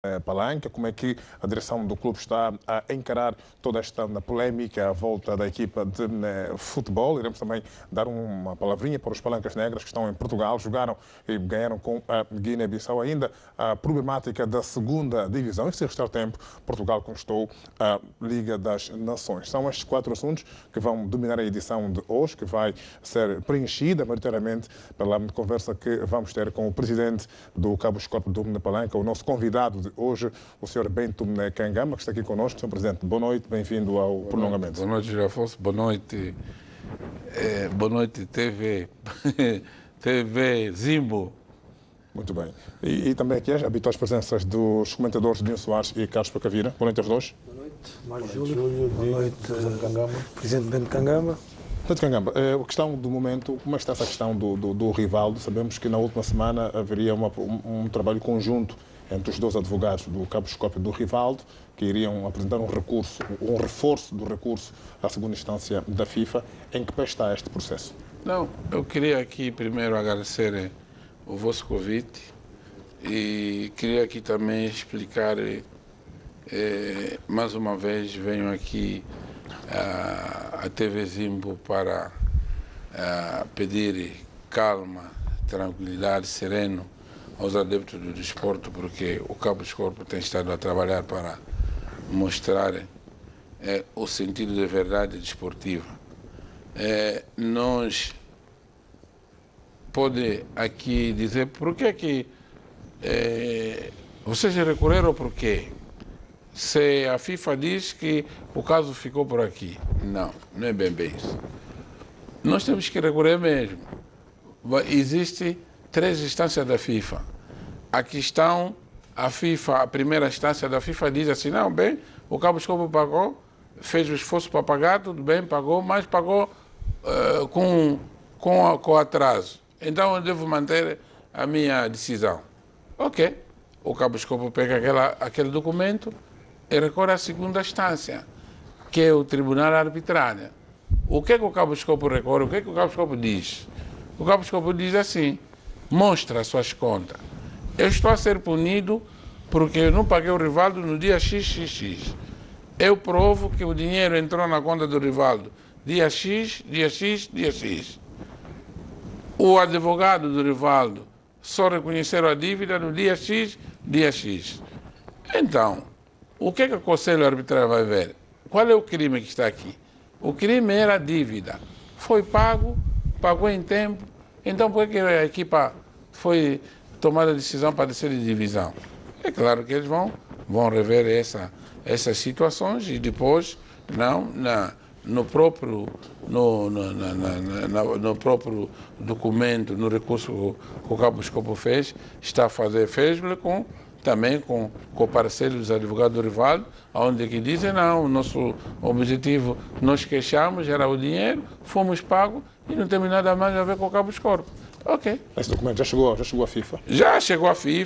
Palanca, como é que a direção do clube está a encarar toda esta polémica à volta da equipa de futebol. Iremos também dar uma palavrinha para os Palancas Negras que estão em Portugal, jogaram e ganharam com a Guiné-Bissau. Ainda a problemática da segunda divisão, e se restar tempo, Portugal conquistou a Liga das Nações. São estes 4 assuntos que vão dominar a edição de hoje, que vai ser preenchida maioritariamente pela conversa que vamos ter com o presidente do Cabo Escorpo do Palanca, o nosso convidado de hoje, o Sr. Bento Kangama, que está aqui connosco. Sr. Presidente, boa noite, bem-vindo ao Prolongamento. Boa noite, José Afonso, boa noite, TV, TV Zimbo. Muito bem. E também aqui as habituais presenças dos comentadores Dinho Soares e Carlos Pacavira. Boa noite aos dois. Boa noite, Mário Júlio. Boa noite, Presidente Bento Kangama. Presidente Kangama, a questão do momento, como está essa questão do Rivaldo? Sabemos que na última semana haveria um trabalho conjunto entre os 2 advogados do Cabo Escorpo e do Rivaldo, que iriam apresentar um reforço do recurso à segunda instância da FIFA. Em que pé está este processo? Não, eu queria aqui primeiro agradecer o vosso convite e queria aqui também explicar, mais uma vez, venho aqui à TV Zimbo para pedir calma, tranquilidade, sereno aos adeptos do desporto, porque o Cabo Escorpo tem estado a trabalhar para mostrar o sentido de verdade desportiva. Nós pode aqui dizer por que vocês recorreram por quê? Se a FIFA diz que o caso ficou por aqui. Não, não é bem isso. Nós temos que recorrer mesmo. Existe 3 instâncias da FIFA. Aqui estão a FIFA, a primeira instância da FIFA diz assim, não, bem, o Cabo Escorpo pagou, fez o esforço para pagar, tudo bem, pagou, mas pagou com atraso. Então eu devo manter a minha decisão. Ok, o Cabo Escorpo pega aquele documento e recorre à segunda instância, que é o Tribunal Arbitrário. O que é que o Cabo Escorpo recorre? O que é que o Cabo Escorpo diz? O Cabo Escorpo diz assim, mostra as suas contas. Eu estou a ser punido porque eu não paguei o Rivaldo no dia XXX. Eu provo que o dinheiro entrou na conta do Rivaldo dia X, dia X, dia X. O advogado do Rivaldo só reconheceram a dívida no dia X, dia X. Então, o que é que o Conselho Arbitrário vai ver? Qual é o crime que está aqui? O crime era a dívida. Foi pago, pagou em tempo. Então, por que a equipa foi tomada a decisão para descer de divisão? É claro que eles vão rever essas situações e depois, no próprio documento, no recurso que o Cabo Escorpo fez, está a fazer, fez-lo também com o parceiro dos advogados do Rivaldo, onde que dizem, não, o nosso objetivo, nós queixamos, era o dinheiro, fomos pagos e não temos nada mais a ver com o Cabo Escorpo. Ok. Esse documento já chegou à FIFA? Já chegou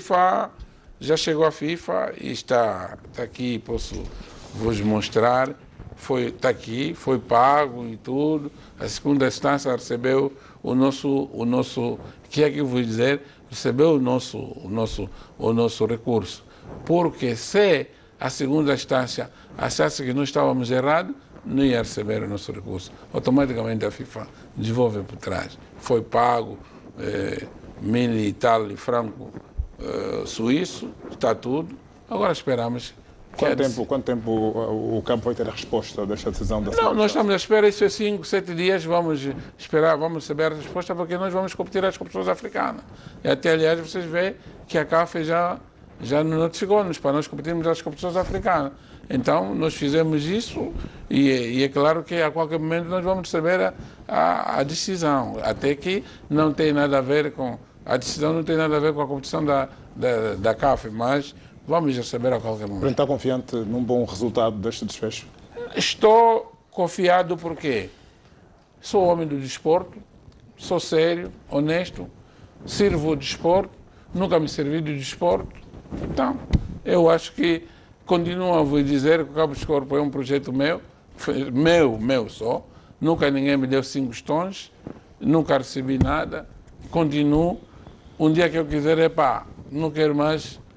à FIFA e está aqui, posso vos mostrar. Está aqui, foi pago e tudo. A segunda instância recebeu o nosso, que é que eu vou dizer, recebeu o nosso recurso. Porque se a segunda instância achasse que nós estávamos errados, não ia receber o nosso recurso. Automaticamente a FIFA devolve por trás. Foi pago, 1.000 e tal franco suíço, está tudo. Agora esperamos. Quanto tempo o campo vai ter a resposta desta decisão da Não, nós estamos à espera, isso é 5, 7 dias, vamos esperar, vamos receber a resposta, porque nós vamos competir as competições africanas. E até, aliás, vocês veem que a CAF já notificou-nos para nós competirmos as competições africanas. Então, nós fizemos isso e é claro que a qualquer momento nós vamos receber a decisão, até que não tem nada a ver com... A decisão não tem nada a ver com a competição da CAF, mas vamos receber a qualquer momento. Está confiante num bom resultado deste desfecho? Estou confiado porque sou homem do desporto, sou sério, honesto, sirvo o desporto, nunca me servi do desporto. Então, eu acho que continuo a vos dizer que o Cabo Escorpo é um projeto meu só. Nunca ninguém me deu 5 tons, nunca recebi nada. Continuo. Um dia que eu quiser, não quero mais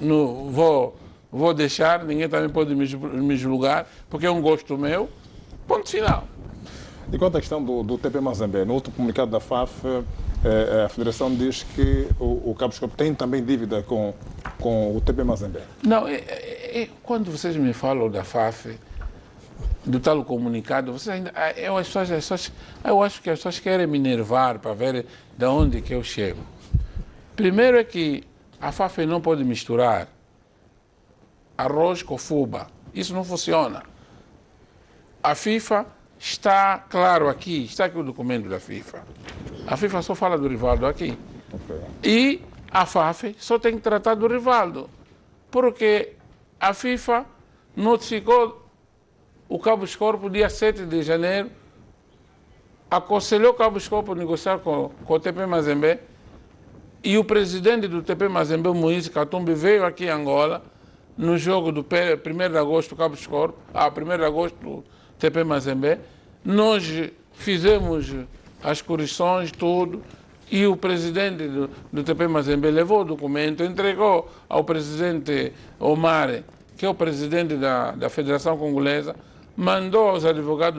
vou deixar, ninguém também pode me julgar, porque é um gosto meu. Ponto final. E quanto à questão do TP Mazembe, no último comunicado da FAF, a Federação diz que o Cabo Escopo tem também dívida com o TP Mazembe. Não, quando vocês me falam da FAF, do tal comunicado, vocês ainda, eu acho que as pessoas querem me enervar para ver de onde que eu chego. Primeiro é que a FAF não pode misturar arroz com fuba. Isso não funciona. A FIFA está claro aqui, está aqui o documento da FIFA. A FIFA só fala do Rivaldo aqui. Okay. E a FAF só tem que tratar do Rivaldo. Porque a FIFA notificou o Cabo Escorpo dia 7 de janeiro, aconselhou o Cabo Escorpo a negociar com o TP Mazembe, e o presidente do TP Mazembe, Moise Katumbi, veio aqui em Angola, no jogo do 1º de agosto, Cabo Escorpo, 1º de agosto, TP Mazembe. Nós fizemos as correções, tudo, e o presidente do TP Mazembe levou o documento, entregou ao presidente Omar, que é o presidente da Federação Congolesa, mandou aos advogados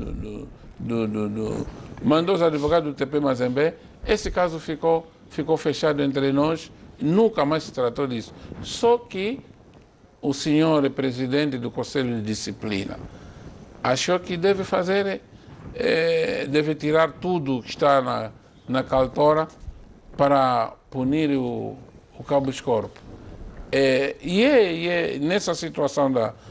do TP Mazembe. Esse caso ficou fechado entre nós, nunca mais se tratou disso. Só que o senhor presidente do Conselho de Disciplina achou que deve tirar tudo que está na Caltora para punir o Cabo Escorpo. Nessa situação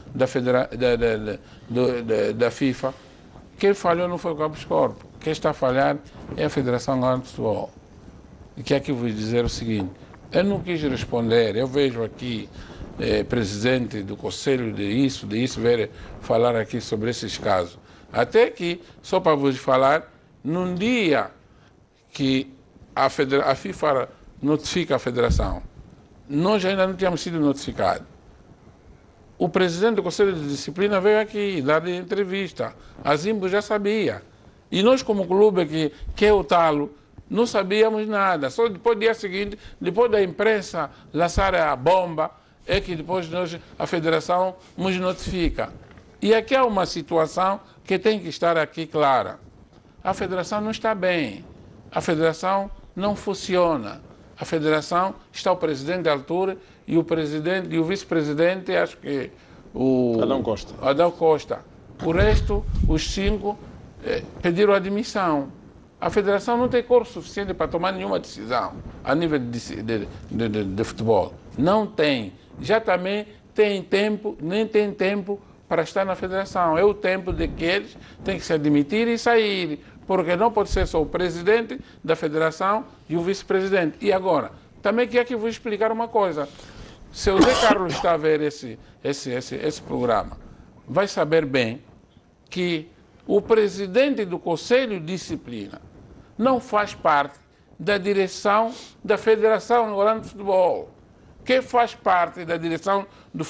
da FIFA, quem falhou não foi o Cabo Escorpo. Quem está a falhar é a Federação Angolana de Futebol. E que aqui vou dizer o seguinte: eu não quis responder, eu vejo aqui presidente do Conselho de isso, falar aqui sobre esses casos. Até que, só para vos falar, num dia que a FIFA notifica a Federação, nós ainda não tínhamos sido notificados. O presidente do Conselho de Disciplina veio aqui dar entrevista. A Zimbo já sabia. E nós, como clube que é o Talo, não sabíamos nada. Só depois do dia seguinte, depois da imprensa lançar a bomba, é que depois a Federação nos notifica. E aqui há uma situação que tem que estar aqui clara. A Federação não está bem. A Federação não funciona. A Federação está o presidente da altura e o presidente e o vice-presidente, acho que o Adão Costa. O resto, os 5, pediram admissão. A Federação não tem corpo suficiente para tomar nenhuma decisão a nível de futebol. Não tem. Já também nem tem tempo para estar na Federação. É o tempo de que eles têm que se admitir e sair. Porque não pode ser só o presidente da Federação e o vice-presidente. E agora, também que aqui vou explicar uma coisa. Se o Zé Carlos está a ver esse programa, vai saber bem que o presidente do Conselho de Disciplina não faz parte da direção da Federação Angolana de Futebol. Quem faz parte da direção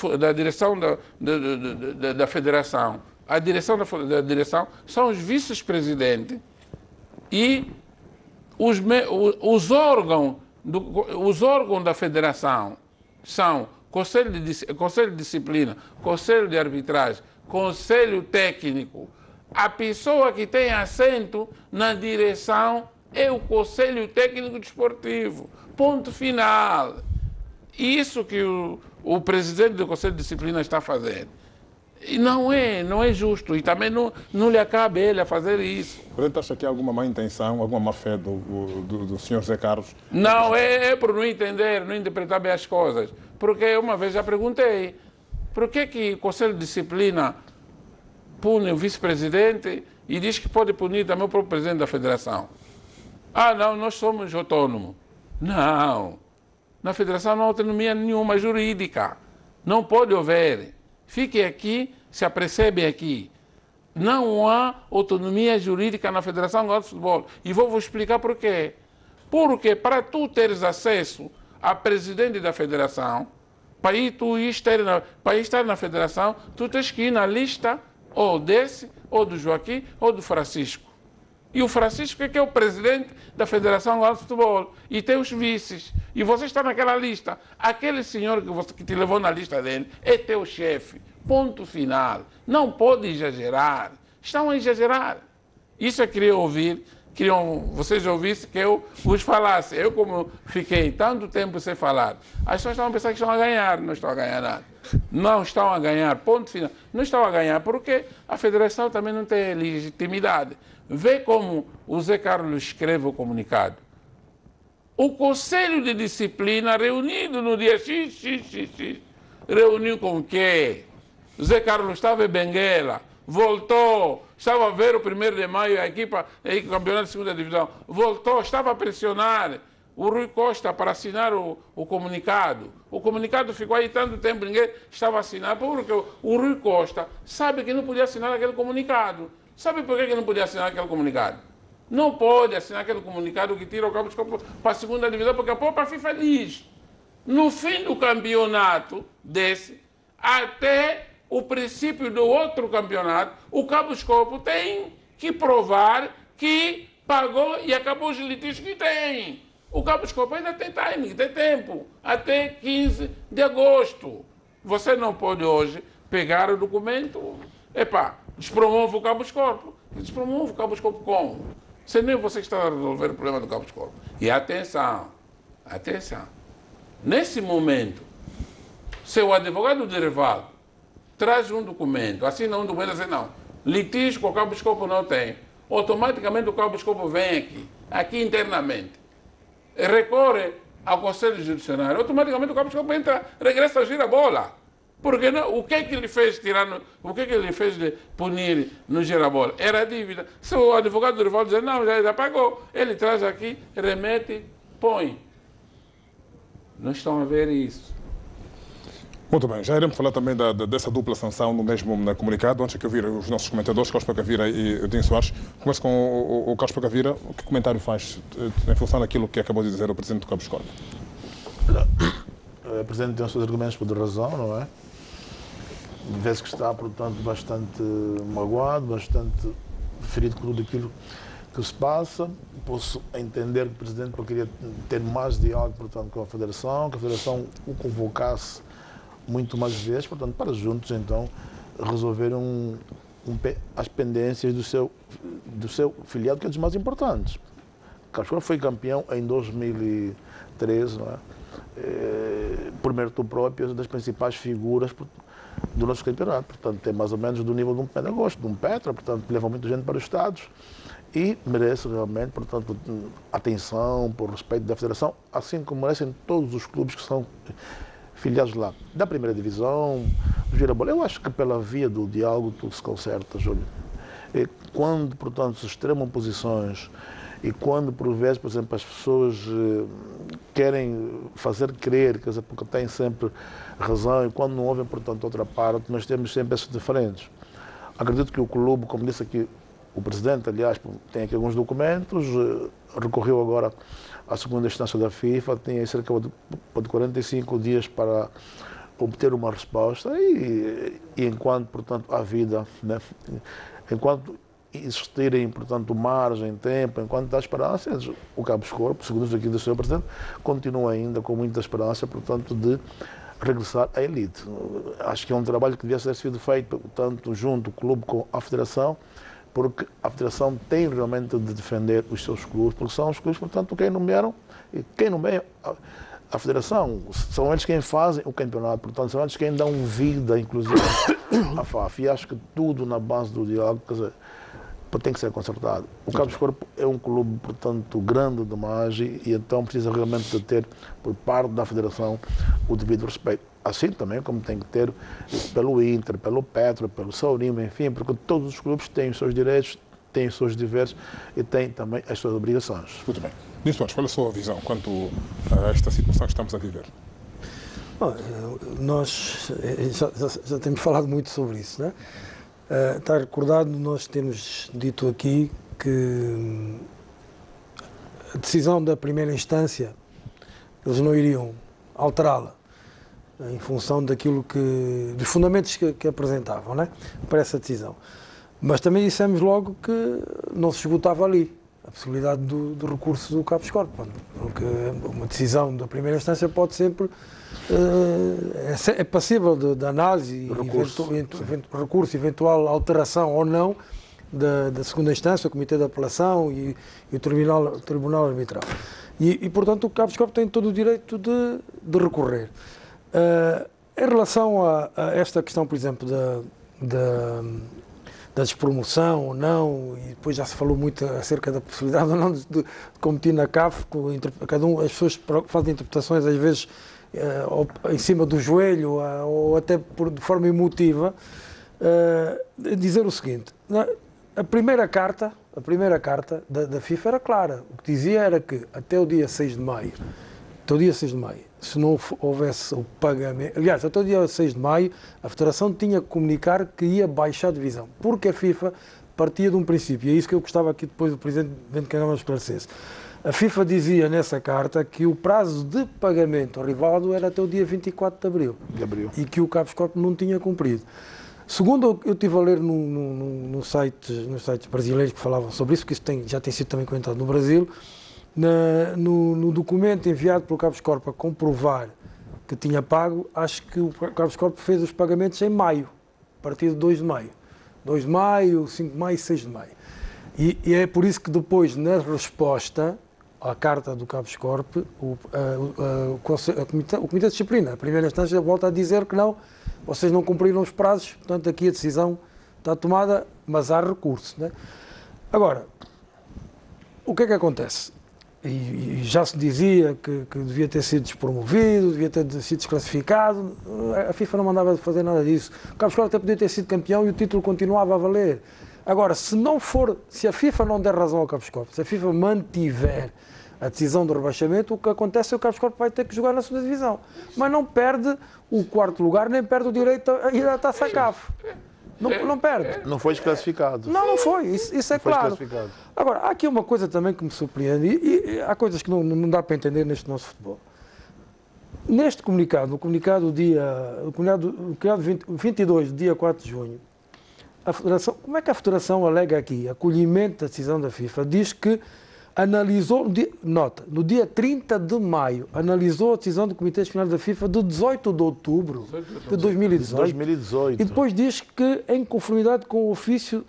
da Federação? A direção da direção são os vice-presidentes e os órgãos da Federação são Conselho de Disciplina, Conselho de Arbitragem, Conselho Técnico. A pessoa que tem assento na direção é o Conselho Técnico Desportivo. Ponto final. Isso que o presidente do Conselho de Disciplina está fazendo. E não é justo. E também não lhe cabe ele a fazer isso. O presidente acha que há alguma má intenção, alguma má fé do senhor Zé Carlos? Não, é por não entender, não interpretar bem as coisas. Porque uma vez já perguntei, por que o Conselho de Disciplina pune o vice-presidente e diz que pode punir também o próprio presidente da Federação? Ah, não, nós somos autônomos. Não. Na Federação não há autonomia nenhuma jurídica. Não pode haver. Fique aqui, se apercebe aqui. Não há autonomia jurídica na Federação Angolana de Futebol. E vou explicar por quê. Porque para tu teres acesso a presidente da Federação, para estar na Federação, tu tens que ir na lista ou desse, ou do Joaquim, ou do Francisco. E o Francisco é que é o presidente da Federação Angola de Futebol. E tem os vices. E você está naquela lista. Aquele senhor que te levou na lista dele é teu chefe. Ponto final. Não pode exagerar. Estão a exagerar. Isso eu queria ouvir. Vocês ouvissem que eu vos falasse. Eu, como fiquei tanto tempo sem falar, as pessoas estão a pensar que estão a ganhar. Não estão a ganhar nada. Não estão a ganhar. Ponto final. Não estão a ganhar porque a federação também não tem legitimidade. Vê como o Zé Carlos escreve o comunicado. O Conselho de Disciplina, reunido no dia XXX, reuniu com o quê? O Zé Carlos estava em Benguela, voltou, estava a ver o 1º de maio, a equipa campeonato de segunda divisão, voltou, estava a pressionar o Rui Costa para assinar o comunicado. O comunicado ficou aí tanto tempo, ninguém estava assinando, porque o Rui Costa sabe que não podia assinar aquele comunicado. Sabe por que não podia assinar aquele comunicado? Não pode assinar aquele comunicado que tira o Cabo de Escopo para a segunda divisão, porque a própria FIFA diz. No fim do campeonato desse, até o princípio do outro campeonato, o Cabo de Escopo tem que provar que pagou e acabou os litígios que tem. O Cabo de Escopo ainda tem timing, tem tempo, até 15 de agosto. Você não pode hoje pegar o documento, despromove o Cabo de Escopo. Despromove o Cabo de Escopo como? Se nem você que está a resolver o problema do Cabo de Escopo. E atenção, nesse momento, se o advogado de rival traz um documento, assina um documento assim, não, litígio com o Cabo de Escopo não tem, automaticamente o Cabo de Escopo vem aqui internamente, recorre ao Conselho Judiciário, automaticamente o Cabo de Escopo entra, regressa a girar a bola. Porque não, o que ele fez o que ele fez de punir no girabola? Era a dívida. Se o advogado do rival dizer, não, já pagou, ele traz aqui, remete, põe. Não estão a ver isso. Muito bem, já iremos falar também dessa dupla sanção no mesmo comunicado. Antes que eu vire os nossos comentadores, Carlos Pacavira e Dinho Soares, começo com o Carlos Pacavira. Que comentário faz em função daquilo que acabou de dizer o Presidente do Cabo de Escopo? O Presidente tem os seus argumentos por razão, não é? Vê-se que está, portanto, bastante magoado, bastante ferido com tudo aquilo que se passa. Posso entender que o Presidente queria ter mais diálogo, portanto, com a Federação, que a Federação o convocasse muito mais vezes, portanto, para juntos, então, resolver as pendências do seu filiado, que é dos mais importantes. Cabo foi campeão em 2013, não é? Por mérito próprio das principais figuras do nosso campeonato. Portanto, tem mais ou menos do nível de um Pedagosto, de um Petra, portanto, leva muita gente para os Estados e merece realmente, portanto, atenção, por respeito da Federação, assim como merecem todos os clubes que são filiados lá. Da primeira divisão, do Girabola. Eu acho que pela via do diálogo tudo se conserta, Júlio. E quando, portanto, se extremam posições e quando, por vezes, por exemplo, as pessoas querem fazer crer, quer dizer, porque têm sempre razão, e quando não ouvem, portanto, outra parte, nós temos sempre esses diferentes. Acredito que o clube, como disse aqui o Presidente, aliás, tem aqui alguns documentos, recorreu agora à segunda instância da FIFA, tem cerca de 45 dias para obter uma resposta e enquanto, portanto, há vida, né? Enquanto existirem, portanto, margem, tempo, enquanto há esperança, o Cabo de Escopo, segundo aqui do Sr. Presidente, continua ainda com muita esperança, portanto, de regressar à elite. Acho que é um trabalho que devia ser sido feito, tanto junto o clube com a Federação, porque a Federação tem realmente de defender os seus clubes, porque são os clubes, portanto, quem nomearam, e quem nomeia a Federação, são eles quem fazem o campeonato, portanto, são eles quem dão vida, inclusive, à FAF. E acho que tudo na base do diálogo, quer dizer, tem que ser consertado. O Cabo de Escopo é um clube, portanto, grande demais e então precisa realmente de ter, por parte da Federação, o devido respeito. Assim também como tem que ter pelo Inter, pelo Petro, pelo Saurimo, enfim, porque todos os clubes têm os seus direitos, têm os seus deveres e têm também as suas obrigações. Muito bem. Nisso, qual é a sua visão quanto a esta situação que estamos a viver? Bom, nós já temos falado muito sobre isso, né? Está recordado, nós temos dito aqui que a decisão da primeira instância, eles não iriam alterá-la em função daquilo dos fundamentos que apresentavam, né, para essa decisão. Mas também dissemos logo que não se esgotava ali a possibilidade do recurso do Cabos Corpo, porque uma decisão da primeira instância pode sempre, é passível de análise, recurso, eventual alteração ou não da segunda instância, o Comitê de Apelação e o Tribunal Arbitral. E, portanto, o Cabos Corpo tem todo o direito de recorrer. Em relação a esta questão, por exemplo, da despromoção ou não, e depois já se falou muito acerca da possibilidade ou não de competir na CAF, as pessoas fazem interpretações às vezes em cima do joelho ou até de forma emotiva, dizer o seguinte: a primeira carta da FIFA era clara, o que dizia era que até o dia 6 de maio, se não houvesse o pagamento... Aliás, até o dia 6 de maio, a Federação tinha que comunicar que ia baixar a divisão, porque a FIFA partia de um princípio, e é isso que eu gostava aqui depois do Presidente Bento Canhama esclarecesse. A FIFA dizia nessa carta que o prazo de pagamento ao Rivaldo era até o dia 24 de abril. E que o Cabos Corpo não tinha cumprido. Segundo eu estive a ler nos sites brasileiros que falavam sobre isso, porque isso já tem sido também comentado no Brasil, no documento enviado pelo Cabos Corpo a comprovar que tinha pago, acho que o Cabos Corpo fez os pagamentos em maio, a partir de 2 de maio. 2 de maio, 5 de maio e 6 de maio. E é por isso que depois, na resposta à carta do Cabos Corpo, o Comitê de Disciplina, a primeira instância, volta a dizer que não, vocês não cumpriram os prazos, portanto aqui a decisão está tomada, mas há recurso, né? Agora, o que é que acontece? E já se dizia que devia ter sido despromovido, devia ter sido desclassificado, a FIFA não mandava fazer nada disso. O Cabos Corpo até podia ter sido campeão e o título continuava a valer. Agora, se a FIFA não der razão ao Cabos Corpo, se a FIFA mantiver a decisão do rebaixamento, o que acontece é que o Cabos Corpo vai ter que jogar na segunda divisão. Mas não perde o 4º lugar, nem perde o direito a ir à Taça CAF. Não perde. Não foi desclassificado. Não foi. Isso é claro. Agora, há aqui uma coisa também que me surpreende, e há coisas que não dá para entender neste nosso futebol. Neste comunicado, o comunicado 22, dia 4 de junho, a Federação, como é que a Federação alega aqui acolhimento da decisão da FIFA? Diz que analisou, no dia 30 de maio, analisou a decisão do Comitê Disciplinar da FIFA de 18 de outubro de 2018. E depois diz que, em conformidade com o ofício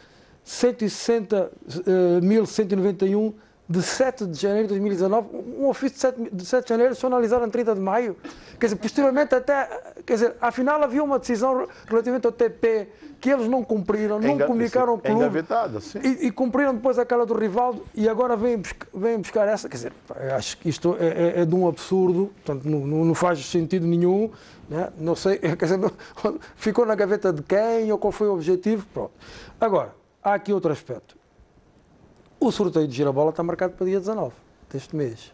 160.191 de 7 de janeiro de 2019, um ofício de 7 de janeiro só analisado em 30 de maio. Quer dizer, posteriormente afinal havia uma decisão relativamente ao TP que eles não cumpriram, não comunicaram ao clube e cumpriram depois aquela do Rivaldo e agora vêm buscar essa. Quer dizer, acho que isto é de um absurdo, portanto não faz sentido nenhum, né? Não sei, quer dizer, ficou na gaveta de quem ou qual foi o objetivo, pronto. Agora, há aqui outro aspecto. O sorteio de Girabola está marcado para dia 19 deste mês.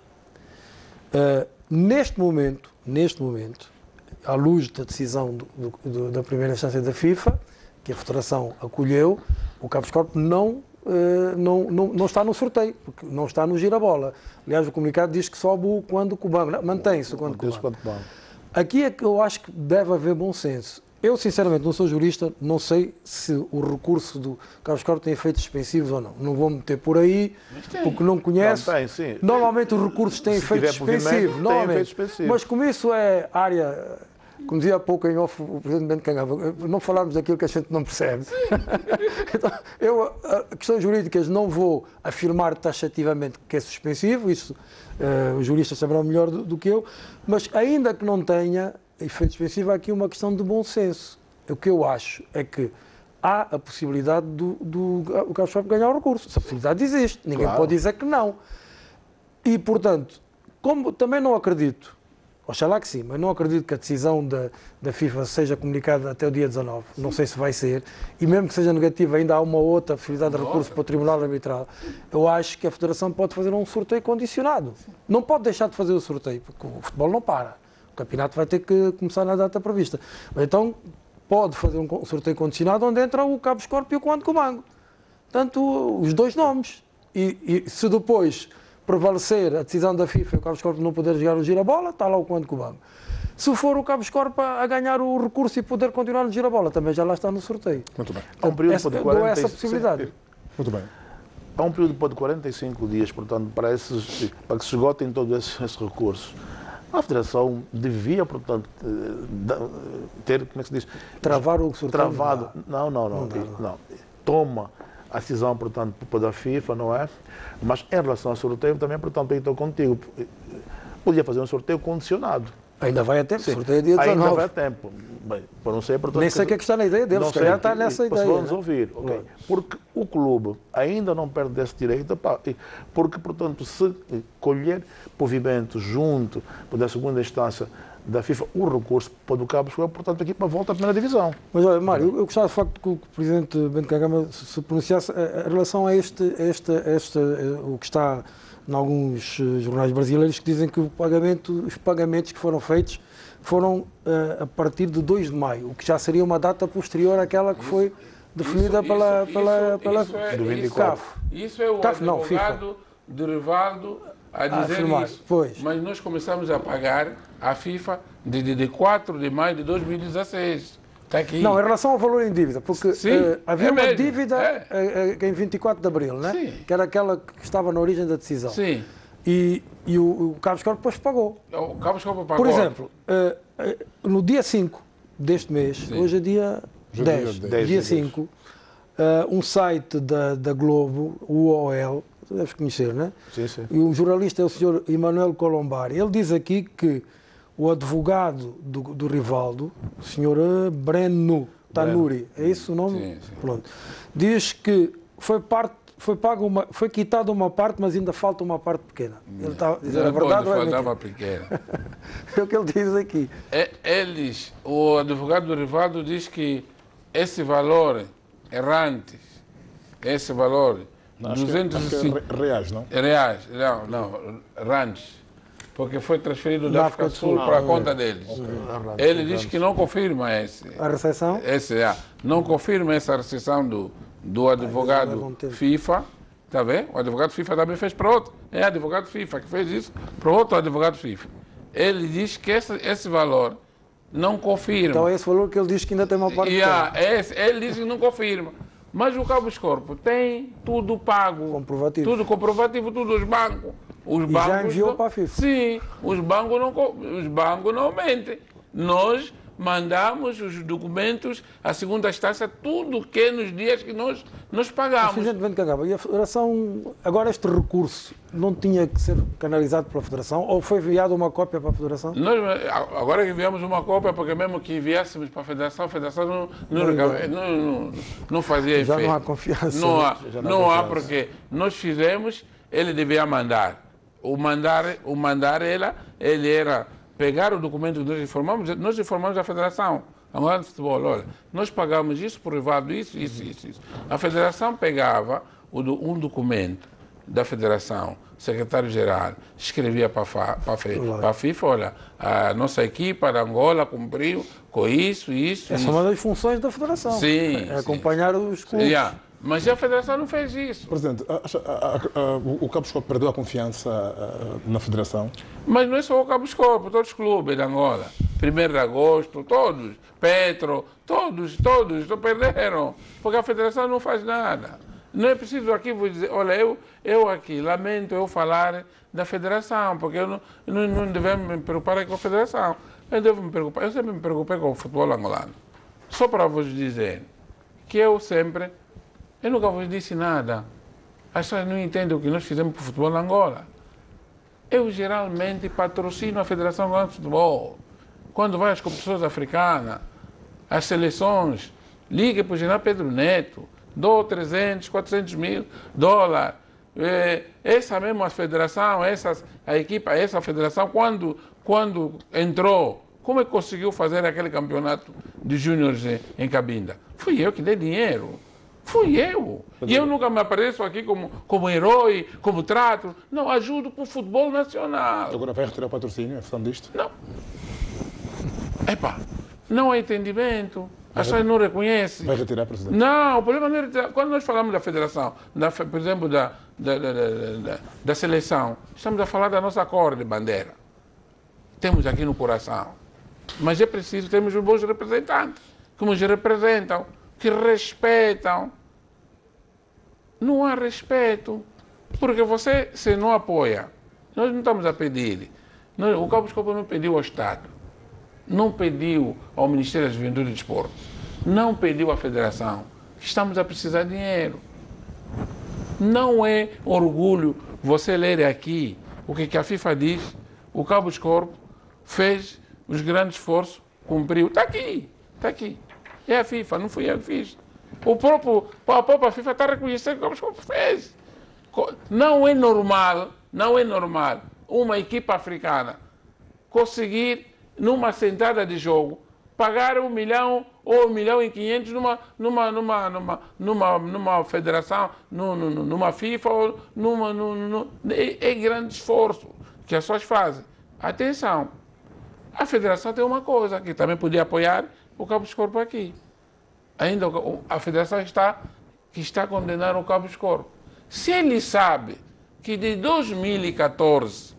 Neste momento, à luz da decisão da primeira instância da FIFA, que a Federação acolheu, o Cabos Corpo não está no sorteio, porque não está no Girabola. Aliás, o comunicado diz que sobe o quando Cubango, mantém-se o quando Cubango. Aqui é que eu acho que deve haver bom senso. Eu, sinceramente, não sou jurista, não sei se o recurso do Cabos Corpo tem efeitos suspensivos ou não. Não vou meter por aí, porque não conheço. Não, tem, sim. Normalmente os recursos têm efeitos suspensivos. Mas como isso é área, como dizia há pouco em off o Presidente Bento Canhava, não falarmos daquilo que a gente não percebe. Então, eu, questões jurídicas, não vou afirmar taxativamente que é suspensivo, isso os juristas saberão melhor do que eu, mas ainda que não tenha efeito suspensivo, há aqui uma questão de bom senso. O que eu acho é que há a possibilidade do Cabos Corpo ganhar o recurso. Essa possibilidade existe. Ninguém pode dizer que não. E, portanto, como também não acredito, oxalá que sim, mas não acredito que a decisão da FIFA seja comunicada até o dia 19. Não sei se vai ser. E mesmo que seja negativa, ainda há uma outra possibilidade de recurso para o Tribunal Arbitral. Eu acho que a Federação pode fazer um sorteio condicionado. Não pode deixar de fazer o sorteio, porque o futebol não para. O campeonato vai ter que começar na data prevista. Então, pode fazer um sorteio condicionado onde entra o Cabos Corpo e o Quando Cubango. Portanto, os dois nomes. E se depois prevalecer a decisão da FIFA e o Cabos Corpo não poder jogar o Girabola, está lá o Quando Cubango. Se for o Cabo Escorpa a ganhar o recurso e poder continuar a girar a bola, também já lá está no sorteio. Muito bem. Há um período de Dou essa possibilidade. Muito bem. Há um período de 45 dias, portanto, para que se esgotem todos esses recursos. A Federação devia, portanto, ter, como é que se diz? Travar o sorteio. Travado. Não. Toma a decisão, portanto, da FIFA, não é? Mas em relação ao sorteio, também, portanto, eu estou contigo. Podia fazer um sorteio condicionado. Ainda vai a tempo, Sim, sorteio é dia 19. ainda vai a tempo. Bem, para não ser, portanto, Nem sei o que é que está na ideia deles, se calhar está nessa ideia. Vamos ouvir, ok? Porque o clube ainda não perde esse direito, porque, portanto, se colher provimento junto da segunda instância da FIFA, o recurso para o Cabo Escorpa, portanto, a equipa volta à primeira divisão. Mas olha, Mário, eu gostava de facto que o Presidente Bento Kagame se pronunciasse em relação a o que está em alguns jornais brasileiros que dizem que os pagamentos que foram feitos foram a partir de 2 de maio, o que já seria uma data posterior àquela que foi definida pela CAF. Isso é o advogado de Rivaldo a dizer isso. Pois. Mas nós começamos a pagar a FIFA de 4 de maio de 2016. Está aqui. Não, em relação ao valor em dívida, porque havia uma mesmo. dívida em 24 de abril, né? Sim. Que era aquela que estava na origem da decisão. Sim. E o Cabo Escorpa depois pagou. O Cabo Escorpa pagou. Por exemplo, no dia 5 deste mês, hoje é dia 10, dia 5, um site da Globo, o UOL, tu deves conhecer, né? Sim, sim. E o jornalista é o Sr. Emanuel Colombari. Ele diz aqui que o advogado do Rivaldo, o Sr. Breno Tanuri, é isso o nome? Sim, sim. Pronto. Diz que foi quitada uma parte, mas ainda falta uma parte pequena. Ele está a dizer a verdade ou é mentira? Pequena. É o que ele diz aqui. O advogado do Rivaldo diz que esse valor errante, esse valor, Acho que é reais, não? Reais, não, randes. Porque foi transferido da África do Sul para a conta deles. Ele diz que não confirma A recepção? Não confirma essa recepção do advogado FIFA. Está bem? O advogado FIFA também fez para outro. É advogado FIFA que fez isso para outro advogado FIFA. Ele diz que esse valor não confirma. Então é esse valor que ele diz que ainda tem uma parte. Ele diz que não confirma. Mas o Cabo Escorpa tem tudo pago. Comprovativo. Tudo comprovativo, tudo os bancos. Os bancos já enviou para a FIFA? Sim, os bancos não mentem. Nós mandamos os documentos à segunda instância, tudo que nos dias que nós pagamos. Presidente Bento Kagame, e a Federação, agora este recurso não tinha que ser canalizado pela Federação ou foi enviada uma cópia para a Federação? Nós, agora enviamos uma cópia, porque mesmo que enviássemos para a Federação não fazia efeito. Já não há confiança. Não há, porque nós fizemos, ele devia mandar. O mandar ele era pegar o documento que nós informamos a Federação, a Angola de Futebol, olha, nós pagamos isso por Rivaldo, isso. A Federação pegava um documento da Federação, secretário-geral, escrevia para a FIFA, olha, a nossa equipa da Angola cumpriu com isso. Essa é uma das funções da Federação. Sim. É acompanhar os clubes. Mas a Federação não fez isso. Presidente, o Cabo Escorpa perdeu a confiança na Federação? Mas não é só o Cabo Escorpa, todos os clubes da Angola. 1º de agosto, todos. Petro, todos perderam. Porque a Federação não faz nada. Não é preciso aqui vou dizer, olha, eu aqui lamento eu falar da Federação, porque eu não devemos me preocupar com a Federação. Eu sempre me preocupei com o futebol angolano. Só para vos dizer que eu nunca vos disse nada. As pessoas não entendem o que nós fizemos para o futebol na Angola. Eu geralmente patrocino a Federação Angolana de Futebol. Quando vai às competições africanas, às seleções, ligue para o general Pedro Neto, dou 300, 400 mil dólares. Essa mesma federação, essa federação, quando entrou, como é que conseguiu fazer aquele campeonato de júniores em Cabinda? Fui eu que dei dinheiro. Fui eu. E eu nunca me apareço aqui como herói, como trato. Não, ajudo para o futebol nacional. Agora vai retirar o patrocínio, é função disto? Não. Não há entendimento. As pessoas não reconhecem. Vai retirar, presidente? Não, o problema não é retirar. Quando nós falamos da federação, por exemplo, da seleção, estamos a falar da nossa cor de bandeira. Temos aqui no coração. Mas é preciso termos bons representantes, que nos representam, que respeitam. Não há respeito. Porque você, se não apoia, nós não estamos a pedir. O Cabo Escopo não pediu ao Estado, não pediu ao Ministério da Juventude e Desporto, não pediu à Federação. Estamos a precisar de dinheiro. Não é orgulho você ler aqui o que a FIFA diz. O Cabo Escopo fez os grandes esforços, cumpriu. Está aqui, está aqui. É a FIFA, não fui eu que fiz. A própria FIFA está reconhecendo que o Cabo Escopo fez. Não é normal uma equipa africana conseguir, numa sentada de jogo, pagar 1 milhão ou 1.500.000 numa federação, numa FIFA, ou é grande esforço que as pessoas fazem. Atenção, a federação tem uma coisa, que também podia apoiar o Cabo Escopo aqui. Ainda a federação está a condenar o Cabo Escopo. Se ele sabe que de 2014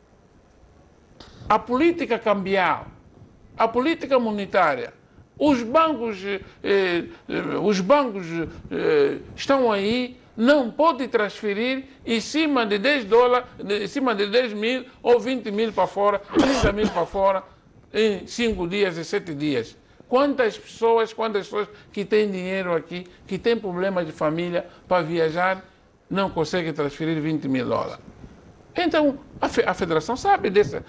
a política cambial, a política monetária, os bancos estão aí, não pode transferir em cima de $10, em cima de 10 mil ou 20 mil para fora, 30 mil para fora, em 5 dias e 7 dias. Quantas pessoas que têm dinheiro aqui, que têm problemas de família para viajar, não conseguem transferir $20 mil. Então, a Federação sabe dessa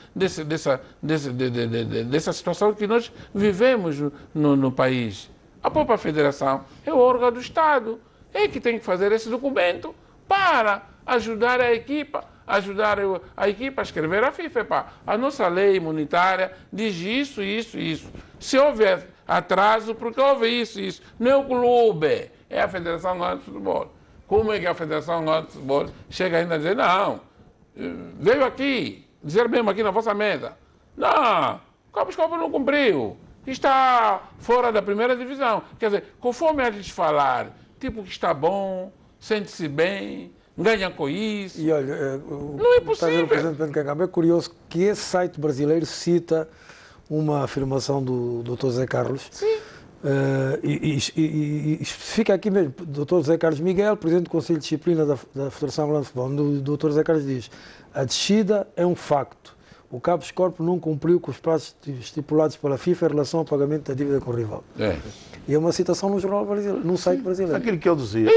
situação que nós vivemos no país. A própria Federação é o órgão do Estado. É que tem que fazer esse documento para ajudar a equipa a escrever a FIFA. Pá. A nossa lei monetária diz isso. Se houver atraso, porque houve isso. Não é o clube, é a Federação de Futebol. Como é que a Federação de Futebol chega ainda a dizer, não, veio aqui, dizer mesmo aqui na vossa mesa, não, o Cabo Escopo não cumpriu, está fora da primeira divisão. Quer dizer, conforme a gente falar, tipo que está bom, sente-se bem, ganha com isso. E olha, não é possível. O presidente Cangama é curioso que esse site brasileiro cita uma afirmação do Dr. Zé Carlos. Sim. E especifica aqui mesmo, Dr. José Carlos Miguel, presidente do Conselho de Disciplina da Federação Angolana de Futebol, o Dr. José Carlos diz: a descida é um facto. O Cabo Escopo não cumpriu com os prazos estipulados pela FIFA em relação ao pagamento da dívida com o rival. É. E é uma citação no jornal brasileiro, num site brasileiro. Aquilo que eu dizia,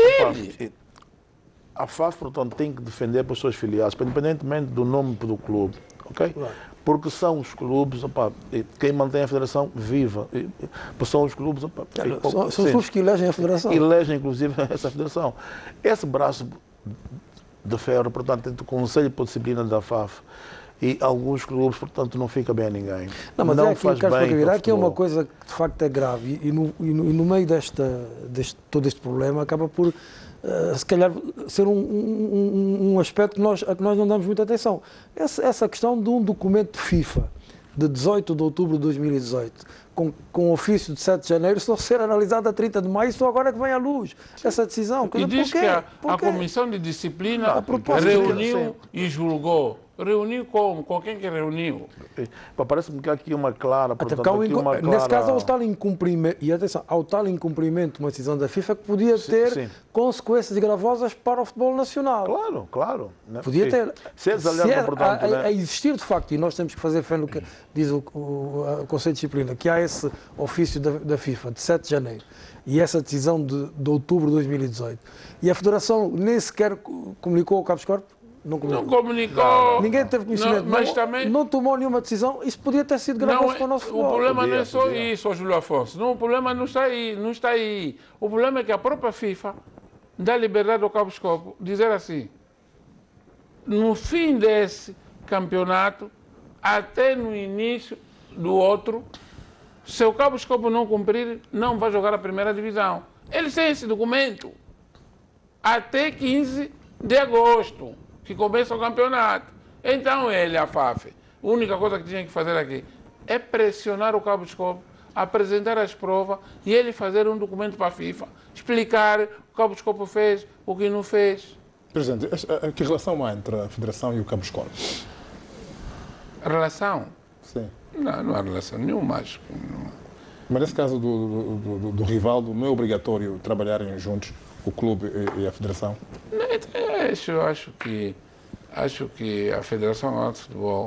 a FAF, portanto, tem que defender para os seus filiados, independentemente do nome do clube, ok? Claro. Porque são os clubes, quem mantém a federação viva. São os clubes, são os clubes que elegem a federação. Elegem, inclusive, essa federação. Esse braço de ferro, portanto, entre o Conselho de Disciplina da FAF e alguns clubes, portanto, não fica bem a ninguém. Não, mas não é faz aqui, bem para o aqui é uma futebol. coisa que de facto é grave e no meio todo este problema acaba por se calhar ser um aspecto a que nós não damos muita atenção. Essa questão de um documento de FIFA de 18 de outubro de 2018 com ofício de 7 de janeiro só ser analisado a 30 de maio, só agora é que vem à luz essa decisão. E diz que a Comissão de Disciplina reuniu e julgou. Reuniu com quem que reuniu? Parece-me que há aqui uma clara... Nesse caso, há o tal incumprimento, e atenção, há o tal incumprimento de uma decisão da FIFA que podia ter consequências gravosas para o futebol nacional. Claro. Podia ter. Se a existir de facto, e nós temos que fazer fé no que diz o Conselho de Disciplina, que há esse ofício da FIFA de 7 de janeiro e essa decisão de outubro de 2018, e a Federação nem sequer comunicou ao Cabo Escopo. Não comunicou. Ninguém teve conhecimento. Mas também não tomou nenhuma decisão. Isso podia ter sido gravoso para o nosso futebol. O problema não é só isso, Júlio Afonso. Não, o problema não está aí. O problema é que a própria FIFA dá liberdade ao Cabo Escopo dizer assim: no fim desse campeonato, até no início do outro, se o Cabo Escopo não cumprir, não vai jogar a primeira divisão. Eles têm esse documento até 15 de agosto. Que começa o campeonato. Então a FAF, a única coisa que tinha que fazer aqui é pressionar o Cabo Escopo, apresentar as provas e ele fazer um documento para a FIFA, explicar o que o Cabo Escopo fez, o que não fez. Presidente, que relação há entre a Federação e o Cabo Escopo? Relação? Sim. Não, não há relação nenhuma, acho que não. Mas nesse caso do Rivaldo, não é obrigatório trabalharem juntos o clube e a federação? Eu acho que a Federação de Futebol,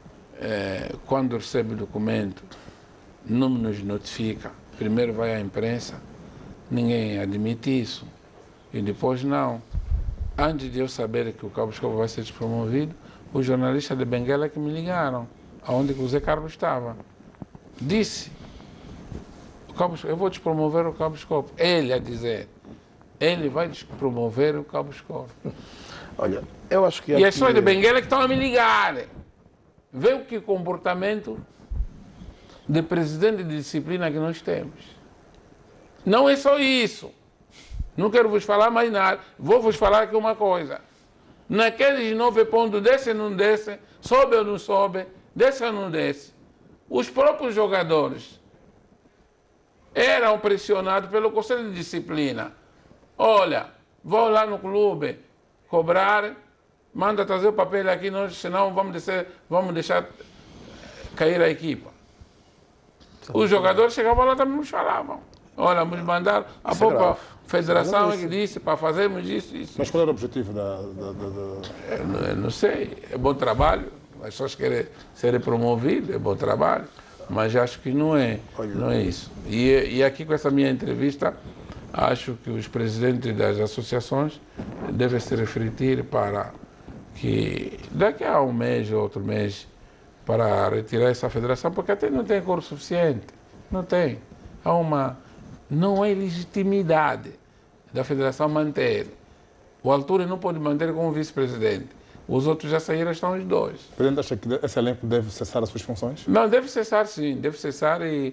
quando recebe o documento, não nos notifica. Primeiro vai à imprensa, ninguém admite isso. E depois não. Antes de eu saber que o Cabo Escopo vai ser despromovido, os jornalistas de Benguela que me ligaram, aonde o Zé Carlos estava. Disse, eu vou despromover o Cabo Escopo. Ele a dizer, ele vai despromover o Cabo Escopo. Olha, eu acho que... E as pessoas de Benguela que estão a me ligar. Vê o que comportamento de presidente de disciplina que nós temos. Não é só isso. Não quero vos falar mais nada. Vou vos falar aqui uma coisa. Naqueles 9 pontos, desce ou não desce, sobe ou não sobe, desce ou não desce. Os próprios jogadores eram pressionados pelo Conselho de Disciplina. Olha, vou lá no clube cobrar, manda trazer o papel aqui, senão vamos deixar cair a equipa. Os jogadores chegavam lá também nos falavam. Olha, nos mandaram, a própria federação é que disse para fazermos isso. Mas qual era o objetivo Eu não sei, é bom trabalho, as pessoas querem serem promovidas, é bom trabalho, mas acho que não é isso. E aqui com essa minha entrevista, acho que os presidentes das associações devem se refletir para que daqui a um mês ou outro mês, para retirar essa federação, porque até não tem coro suficiente. Não tem. Não é legitimidade da federação manter. O Altura não pode manter como vice-presidente. Os outros já saíram, estão os dois. O presidente acha que esse elenco deve cessar as suas funções? Não, deve cessar sim. Deve cessar e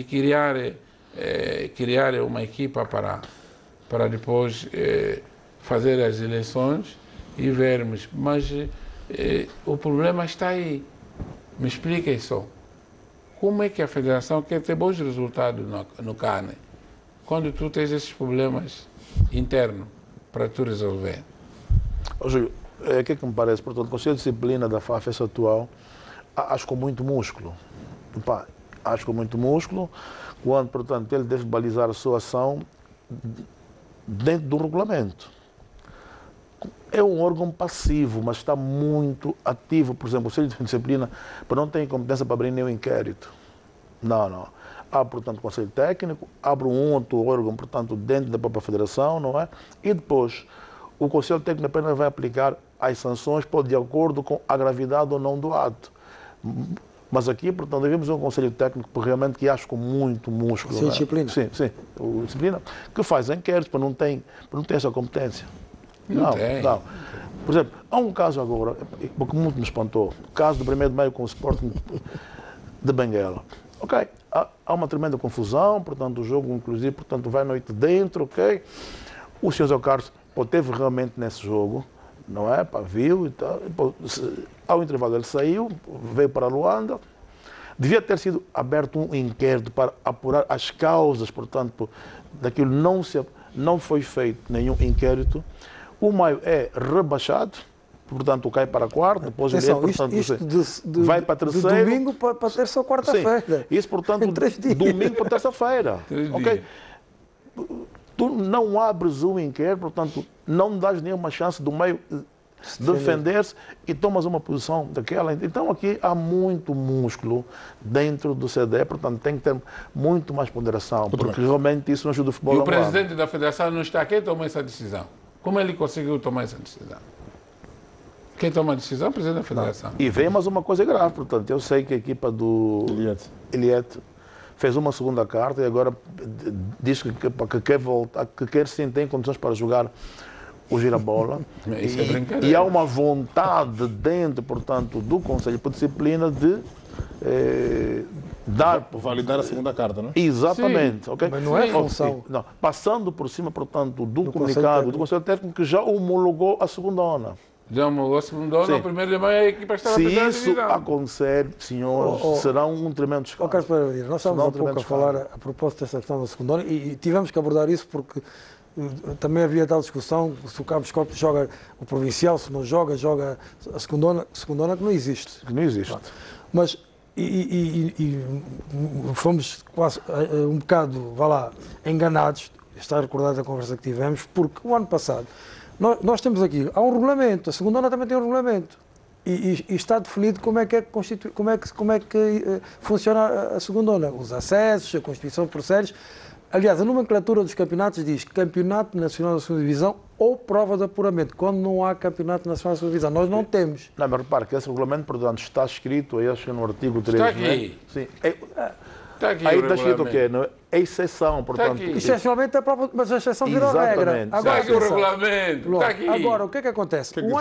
criar uma equipa para depois fazer as eleições e vermos. Mas o problema está aí. Me expliquem só. Como é que a federação quer ter bons resultados no CAN quando tu tens esses problemas internos para tu resolver? Júlio, o que é que me parece? Portanto, o Conselho de Disciplina da FAF atual, acho com muito músculo. Acho com muito músculo, quando, portanto, ele deve balizar a sua ação dentro do regulamento. É um órgão passivo, mas está muito ativo. Por exemplo, o Conselho de Disciplina não tem competência para abrir nenhum inquérito. Não. Há, portanto, Conselho Técnico, abre um outro órgão, portanto, dentro da própria Federação, não é? E depois, o Conselho Técnico apenas vai aplicar as sanções, pode de acordo com a gravidade ou não do ato. Mas aqui, portanto, devemos um Conselho Técnico realmente que acho com muito músculo. Sim, disciplina. Sim, o disciplina, que faz inquéritos, mas não tem essa competência. Não. Por exemplo, há um caso agora, porque muito me espantou, o caso do 1º de maio com o Sporting de Benguela. Ok, há uma tremenda confusão, portanto, o jogo, inclusive, portanto, vai à noite dentro, ok? O senhor Zé Carlos esteve realmente nesse jogo, não é? Viu e tal. Ao intervalo ele saiu, veio para Luanda. Devia ter sido aberto um inquérito para apurar as causas, portanto, daquilo não foi feito nenhum inquérito. O Maio é rebaixado, portanto cai para quarto, depois atenção, ele vai para terceiro. De domingo para terça ou quarta-feira. Isso, portanto, domingo para terça-feira. Okay? Tu não abres um inquérito, portanto, não dás nenhuma chance do Maio defender-se e tomas uma posição daquela. Então aqui há muito músculo dentro do CD, portanto tem que ter muito mais ponderação, porque realmente isso não ajuda o futebol. E o presidente da federação não está aqui a tomar essa decisão. Como ele conseguiu tomar essa decisão? Quem toma a decisão é o presidente da federação. E vem mais uma coisa grave, portanto, eu sei que a equipa do Eliette fez uma segunda carta e agora diz que quer voltar, que quer sim, tem condições para jogar o Girabola. E há uma vontade dentro, portanto, do Conselho de Disciplina de validar a segunda carta, não é? Exatamente. Okay? Mas não é função. Não, passando por cima, portanto, do comunicado do Conselho Técnico que já homologou a segunda onda. Já homologou a segunda onda, no 1º de maio a equipa estava a Se isso acontecer, senhores, será um tremendo escândalo. Nós estávamos há pouco a falar a propósito dessa questão da segunda onda e tivemos que abordar isso porque também havia tal discussão se o Cabo Escopo joga o provincial, se não joga a segunda onda que não existe. Que não existe. Mas fomos quase um bocado, vá lá, enganados, está recordado a conversa que tivemos, porque o ano passado, nós temos aqui, há um regulamento, a segunda onda também tem um regulamento, e está definido como é que funciona a segunda onda, os acessos, a constituição por séries. Aliás, a nomenclatura dos campeonatos diz Campeonato Nacional da Segunda Divisão ou prova de apuramento, quando não há Campeonato Nacional da Segunda Divisão. Nós não temos. Não, mas repare que esse regulamento, portanto, está escrito, aí acho que no artigo 3, está aqui. Né? Sim. Está aqui Aí o está escrito o quê? regulamento. É exceção, portanto. aqui. Excepcionalmente é prova, mas a exceção virou Exatamente. regra. Está Agora, aqui o atenção. regulamento. Está aqui. Agora, o que é que acontece? que diz o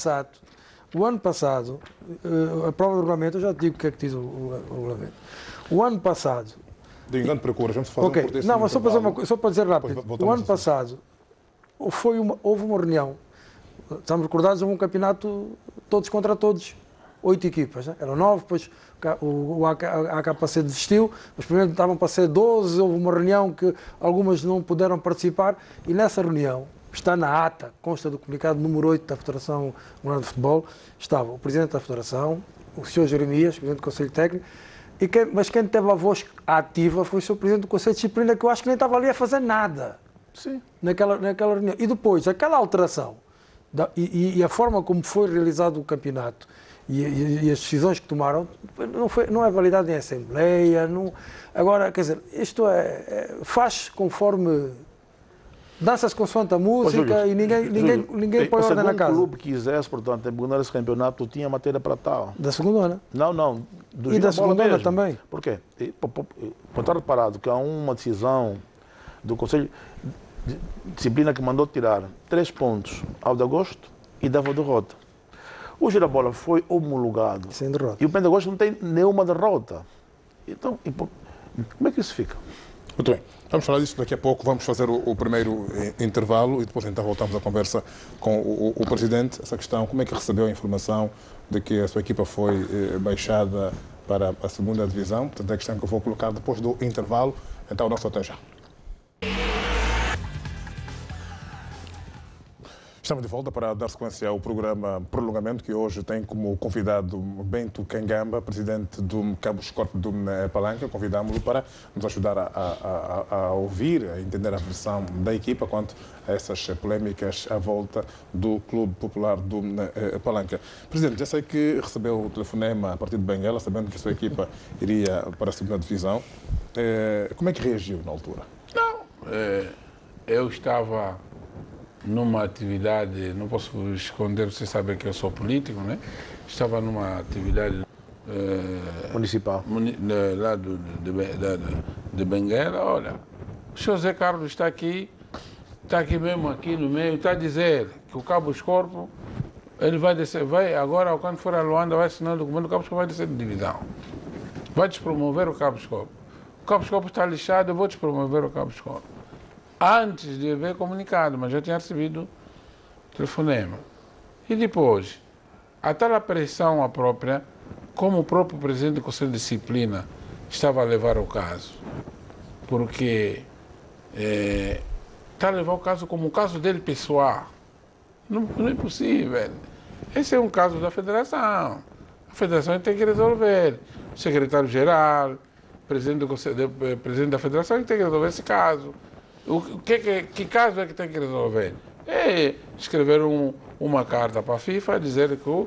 O ano passado, a prova do regulamento, eu já te digo o que é que diz o regulamento. O ano passado, De engano, procura, vamos fazer ok, um curtíssimo não, mas só para, dizer intervalo. só para dizer rápido, Depois o voltamos ano a passado houve uma reunião, estamos recordados, houve um campeonato todos contra todos, 8 equipas, né? Eram 9, depois o AKC desistiu, mas primeiro estavam para ser 12, houve uma reunião que algumas não puderam participar, e nessa reunião, está na ata, consta do comunicado número 8 da Federação Mundial de Futebol, estava o Presidente da Federação, o Sr. Jeremias, Presidente do Conselho Técnico, mas quem teve a voz ativa foi o Sr. Presidente do Conselho de Disciplina, que eu acho que nem estava ali a fazer nada. Sim. Naquela reunião. E depois, aquela alteração e a forma como foi realizado o campeonato e as decisões que tomaram, não é validado em Assembleia. Agora, quer dizer, isto faz conforme... Dança-se consoante a música e ninguém põe ordem na casa. Se algum clube quisesse, portanto, abandonar esse campeonato, tinha matéria para tal. Da segunda onda. Não. E da segunda onda mesmo. também. Por quê? Para estar reparado que há uma decisão do Conselho de Disciplina que mandou tirar 3 pontos ao de agosto e dava derrota. O Girabola foi homologado. Sem derrota. E o Pendagosto não tem nenhuma derrota. Então, como é que isso fica? Muito bem. Vamos falar disso daqui a pouco. Vamos fazer o primeiro intervalo e depois então voltamos à conversa com o Presidente. Essa questão, como é que recebeu a informação de que a sua equipa foi baixada para a segunda divisão? Portanto, é a questão que eu vou colocar depois do intervalo. Então, não até já. Estamos de volta para dar sequência ao programa Prolongamento, que hoje tem como convidado Bento Kangamba, presidente do Campus Corpo do Palanca. Convidámo-lo para nos ajudar a ouvir, a entender a versão da equipa quanto a essas polémicas à volta do Clube Popular do Palanca. Presidente, já sei que recebeu o telefonema a partir de Benguela, sabendo que a sua equipa iria para a segunda divisão. Como é que reagiu na altura? Não, eu estava numa atividade, não posso esconder, vocês sabem que eu sou político, né? Estava numa atividade Municipal. Lá de Benguela. Olha, o senhor Zé Carlos está aqui mesmo aqui no meio, está a dizer que o Cabo Escorpo, ele vai descer, agora quando for a Luanda vai assinar o documento, o Cabo Escorpo vai descer de divisão. Vai despromover o Cabo Escorpo. O Cabo Escorpo está lixado, eu vou despromover o Cabo Escorpo. Antes de haver comunicado, mas já tinha recebido telefonema. E depois, a tal pressão própria, como o próprio presidente do Conselho de Disciplina estava a levar o caso, porque está a levar o caso como um caso dele pessoal. Não é possível. Esse é um caso da federação. A federação tem que resolver. O secretário-geral, presidente da federação tem que resolver esse caso. Que caso é que tem que resolver? É escrever uma carta para a FIFA, dizer que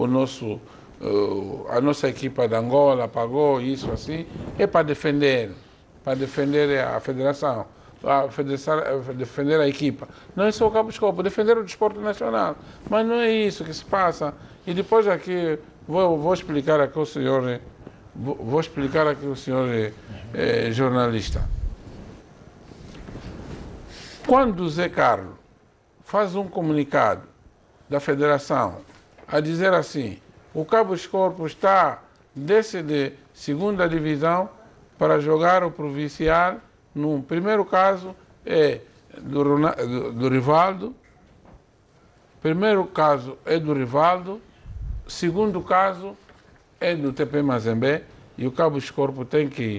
a nossa equipa de Angola pagou isso assim, é para defender a federação, defender a equipa. Não é só o Cabo Escorpo, defender o desporto nacional. Mas não é isso que se passa. E depois aqui, vou explicar aqui ao senhor, jornalista. Quando o Zé Carlos faz um comunicado da federação a dizer assim, o Cabo Escorpo está desce de segunda divisão para jogar o provincial, no primeiro caso é do Rivaldo, segundo caso é do TP Mazembe e o Cabo Escorpo tem que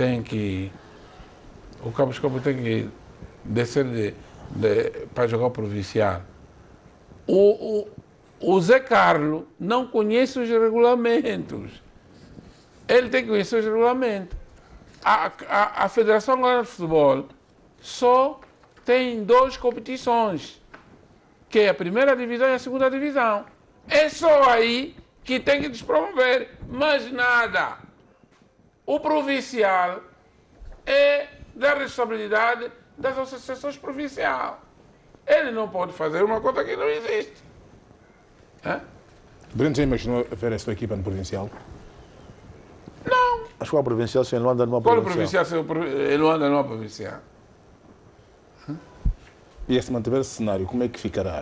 descer para jogar o provincial. O Zé Carlos não conhece os regulamentos. Ele tem que conhecer os regulamentos. A Federação Angolana de Futebol só tem 2 competições, que é a primeira divisão e a segunda divisão. É só aí que tem que despromover, mais nada. O provincial é da responsabilidade das associações provinciais. Ele não pode fazer uma coisa que não existe. Breno já imaginou ver a sua equipa no provincial? Não. Acho que a provincial, se ele não anda numa Qual provincial. provincial? Ele não anda numa provincial. E se mantiver esse cenário, como é que ficará?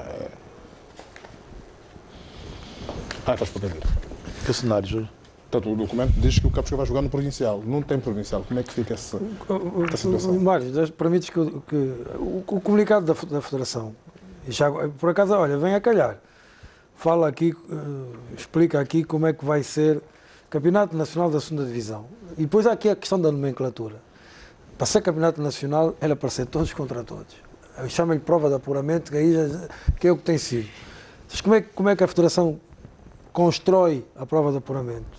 Faz para ver. Que cenário, Júlio? Portanto, o documento diz que o Cabo Escovo vai jogar no provincial. Não tem provincial. Como é que fica essa situação? Mário, permites que o comunicado da Federação, e já, por acaso, olha, vem a calhar, fala aqui, explica aqui como é que vai ser Campeonato Nacional da Segunda Divisão. E depois há aqui a questão da nomenclatura. Para ser Campeonato Nacional, era para ser todos contra todos. Chama-lhe prova de apuramento, que aí que é o que tem sido. Mas como é que a Federação constrói a prova de apuramento?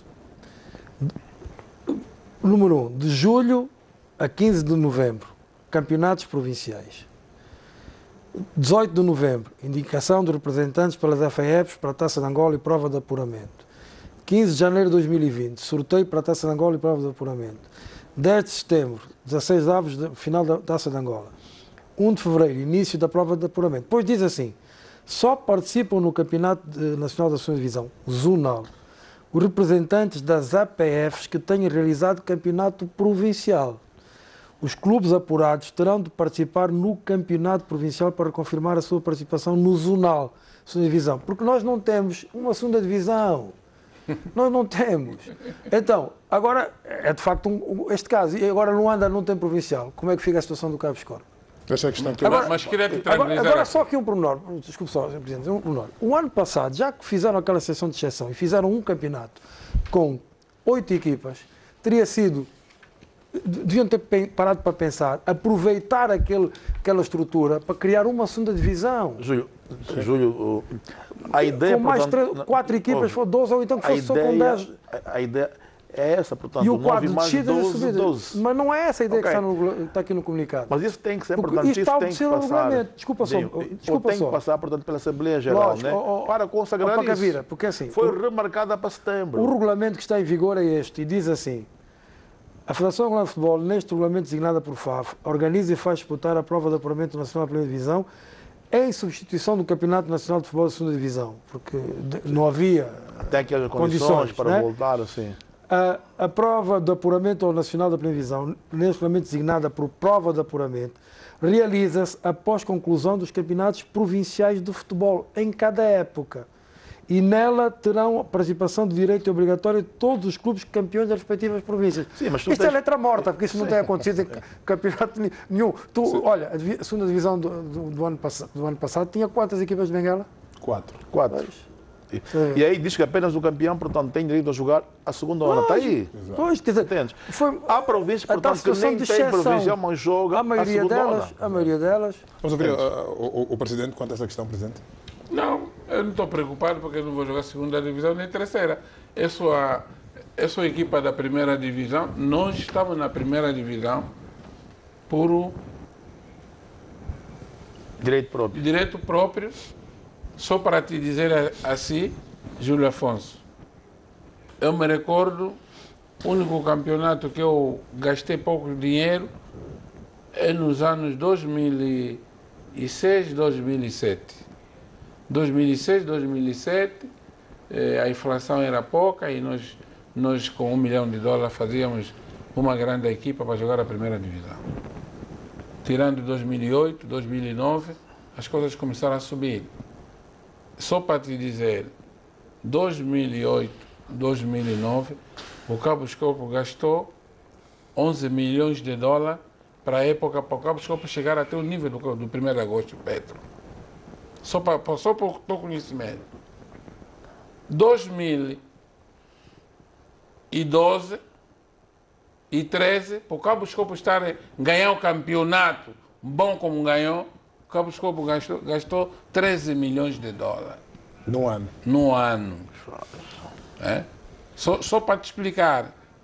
Número 1, de julho a 15 de novembro, campeonatos provinciais. 18 de novembro, indicação de representantes pelas FAFs para a Taça de Angola e prova de apuramento. 15 de janeiro de 2020, sorteio para a Taça de Angola e prova de apuramento. 10 de setembro, 16 de avos, final da Taça de Angola. 1 de fevereiro, início da prova de apuramento. Depois diz assim, só participam no Campeonato Nacional da Segunda Divisão, zonal, os representantes das APFs que tenham realizado campeonato provincial. Os clubes apurados terão de participar no campeonato provincial para confirmar a sua participação no zonal, segunda divisão. Porque nós não temos uma segunda divisão. Nós não temos. Então, agora, é de facto este caso. E agora Luanda não tem provincial. Como é que fica a situação do Cabo Escovo? Essa é a questão que Mas queria te tranquilizar. Agora só aqui um pormenor. Desculpe só, Presidente, um pormenor. O ano passado, já que fizeram aquela sessão de exceção e fizeram um campeonato com 8 equipas, teria sido... Deviam ter parado para pensar, aproveitar aquela estrutura para criar uma segunda divisão. Júlio, a ideia... Com mais portanto, 4 equipas, for 12 ou então que fosse só com 10. A ideia é essa, portanto, E o quadro 9 de mais descidas e 12, subidas. 12. Mas não é essa a ideia Ok. que está aqui no comunicado. Mas isso tem que ser, Porque portanto, isto isso está tem que obedecido ao passar. regulamento. Desculpa só. Desculpa tem só. que passar, portanto, pela Assembleia Geral, Lógico, né? Para consagrar para isso. Cavira, porque assim, Foi remarcada para setembro. o regulamento que está em vigor é este e diz assim: a Federação Angolana de Futebol, neste regulamento designada por FAF, organiza e faz disputar a prova de apuramento nacional da primeira divisão em substituição do Campeonato Nacional de Futebol da segunda divisão, porque não havia Tem que haver condições condições, para né? voltar, assim. A prova de apuramento ao Nacional da Primeira Divisão, neste regulamento designada por prova de apuramento, realiza-se após conclusão dos campeonatos provinciais de futebol em cada época. E nela terão a participação de direito obrigatório de todos os clubes campeões das respectivas províncias. Sim, mas Isto é letra morta, porque isso não tem acontecido em campeonato nenhum. Olha, a segunda divisão do ano passado tinha quantas equipas de Benguela? 4. 4. E aí diz que apenas o campeão, portanto, tem direito a jogar a segunda onda. Está aí. Pois, quer dizer, Entendes? foi Há províncias, a tal portanto, que situação nem de tem exceção. província, mas joga A maioria segunda delas, onda. a maioria delas. Vamos ouvir o Presidente quanto a essa questão, Presidente. Não, eu não estou preocupado porque eu não vou jogar segunda divisão nem terceira. Eu sou a equipa da primeira divisão. Nós estamos na primeira divisão por Direito próprio. direito próprio. Só para te dizer assim, Júlio Afonso, eu me recordo, o único campeonato que eu gastei pouco dinheiro é nos anos 2006, 2007. 2006, 2007, a inflação era pouca e nós com $1 milhão fazíamos uma grande equipa para jogar a primeira divisão. Tirando 2008, 2009, as coisas começaram a subir. Só para te dizer, 2008, 2009, o Cabo Escopo gastou $11 milhões para a época, para o Cabo Escopo chegar até o nível do 1º de agosto, Petro. Só para o teu conhecimento. 2012 e 2013, para o Cabo Escopo ganhar o campeonato bom como ganhou, o Cabo Escopo gastou $13 milhões. No ano. No ano. É? Só para te explicar,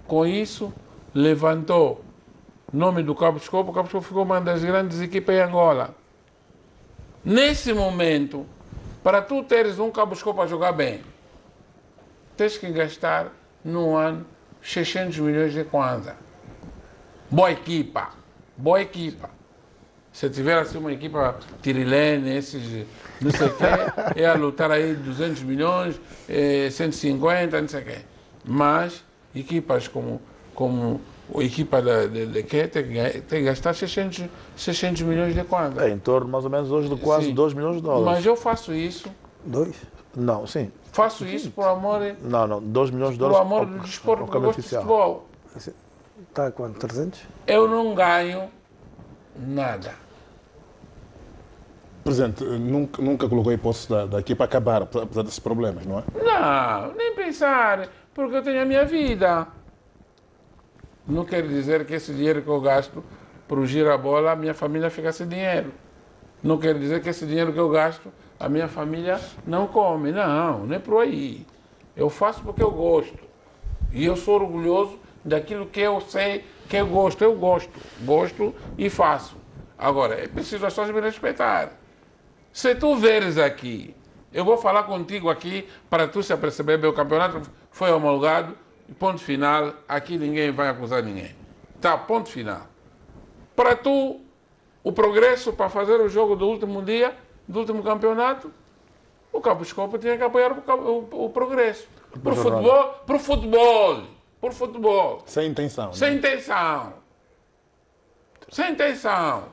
Com isso, levantou o nome do Cabo Escopo. O Cabo Escopo ficou uma das grandes equipas em Angola. Nesse momento, para tu teres um Cabo Escopo a jogar bem, tens que gastar no ano 600 milhões de kwanza. Boa equipa, boa equipa. Se tiver assim uma equipa Tirilene, esses não sei o quê, é a lutar aí 200 milhões, 150, não sei o quê. Mas equipas como a equipa de quê tem que gastar 600 milhões de kwanza. É em torno mais ou menos hoje de quase Sim. 2 milhões de dólares. Mas eu faço isso, 2? Não, sim. faço isso por amor, Não, 2 milhões de por dólares amor do desporto, ao porque eu câmbio gosto de oficial. futebol. Está a quanto? 300? Eu não ganho nada. Presidente, nunca colocou a hipótese da equipa acabar, apesar desses problemas, não é? Não, nem pensar, porque eu tenho a minha vida. Não quer dizer que esse dinheiro que eu gasto para o gira-bola, a minha família fica sem dinheiro. Não quer dizer que esse dinheiro que eu gasto, a minha família não come. Não, não é por aí. Eu faço porque eu gosto. E eu sou orgulhoso daquilo que eu sei que eu gosto. Eu gosto e faço. Agora, é preciso as pessoas me respeitar. Se tu veres aqui, eu vou falar contigo aqui para tu se aperceber bem, o campeonato foi homologado, ponto final, aqui ninguém vai acusar ninguém. Tá, ponto final. Para tu, o progresso para fazer o jogo do último dia, do último campeonato, o Cabo Escopo tinha que apoiar o progresso. Por futebol. Sem intenção. Sem intenção. Sem intenção.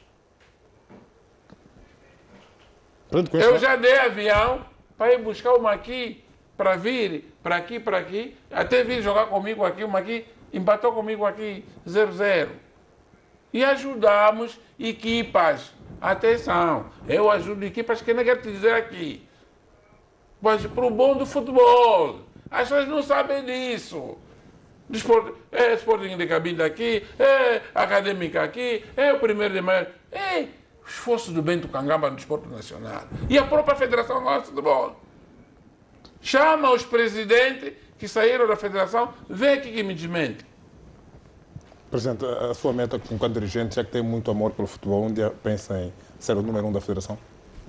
Pronto, com Eu isso, já dei avião para ir buscar o Maqui, para vir para aqui, até vir jogar comigo aqui. O Maqui empatou comigo aqui 0-0. E ajudamos equipas. Atenção, eu ajudo equipas que não quero te dizer aqui. Mas para o bom do futebol. As pessoas não sabem disso. Sporting de Cabinda aqui, Acadêmica aqui, o 1º de maio. O esforço do Bento Cangamba no desporto nacional. E a própria Federação Angola de Futebol. Chama os presidentes que saíram da federação, vê aqui que me desmente. Presidente, a sua meta como dirigente, já que tem muito amor pelo futebol, um dia pensa em ser o número 1 da federação?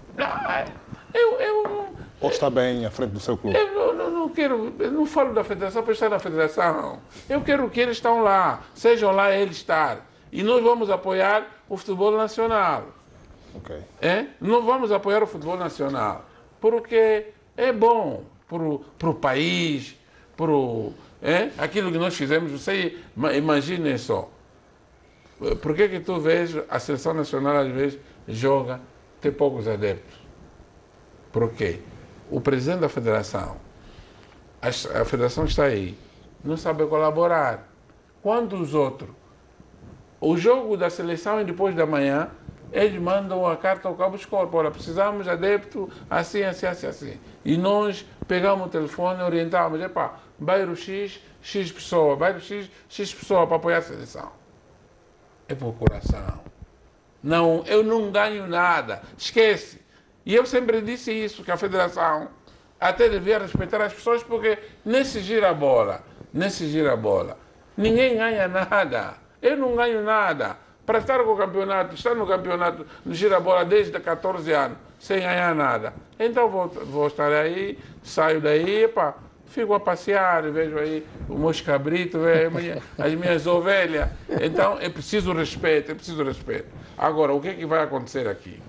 Ou está bem à frente do seu clube? Eu não quero, eu não falo da federação para estar na federação. Eu quero que eles estão lá, sejam lá eles estar. E nós vamos apoiar o futebol nacional. Ok. Não vamos apoiar o futebol nacional, porque é bom para o país, aquilo que nós fizemos. Você imagine só, por que tu vês a seleção nacional às vezes joga, tem poucos adeptos? Por quê? O presidente da federação, a federação está aí, não sabe colaborar. Quando os outros, o jogo da seleção é depois da manhã, eles mandam a carta ao Cabo Escopo, olha, precisamos de adepto, assim. E nós pegamos o telefone e orientamos, bairro X pessoa, bairro X pessoa para apoiar a seleção. É por coração. Não, eu não ganho nada, esquece. E eu sempre disse isso, que a federação até devia respeitar as pessoas, porque nesse gira-bola, ninguém ganha nada. Eu não ganho nada. Para estar com o campeonato, estar no campeonato, no gira-bola desde 14 anos, sem ganhar nada. Então vou estar aí, saio daí, fico a passear, vejo aí os meus cabritos, vejo as minhas ovelhas. Então é preciso respeito. Agora, o que é que vai acontecer aqui?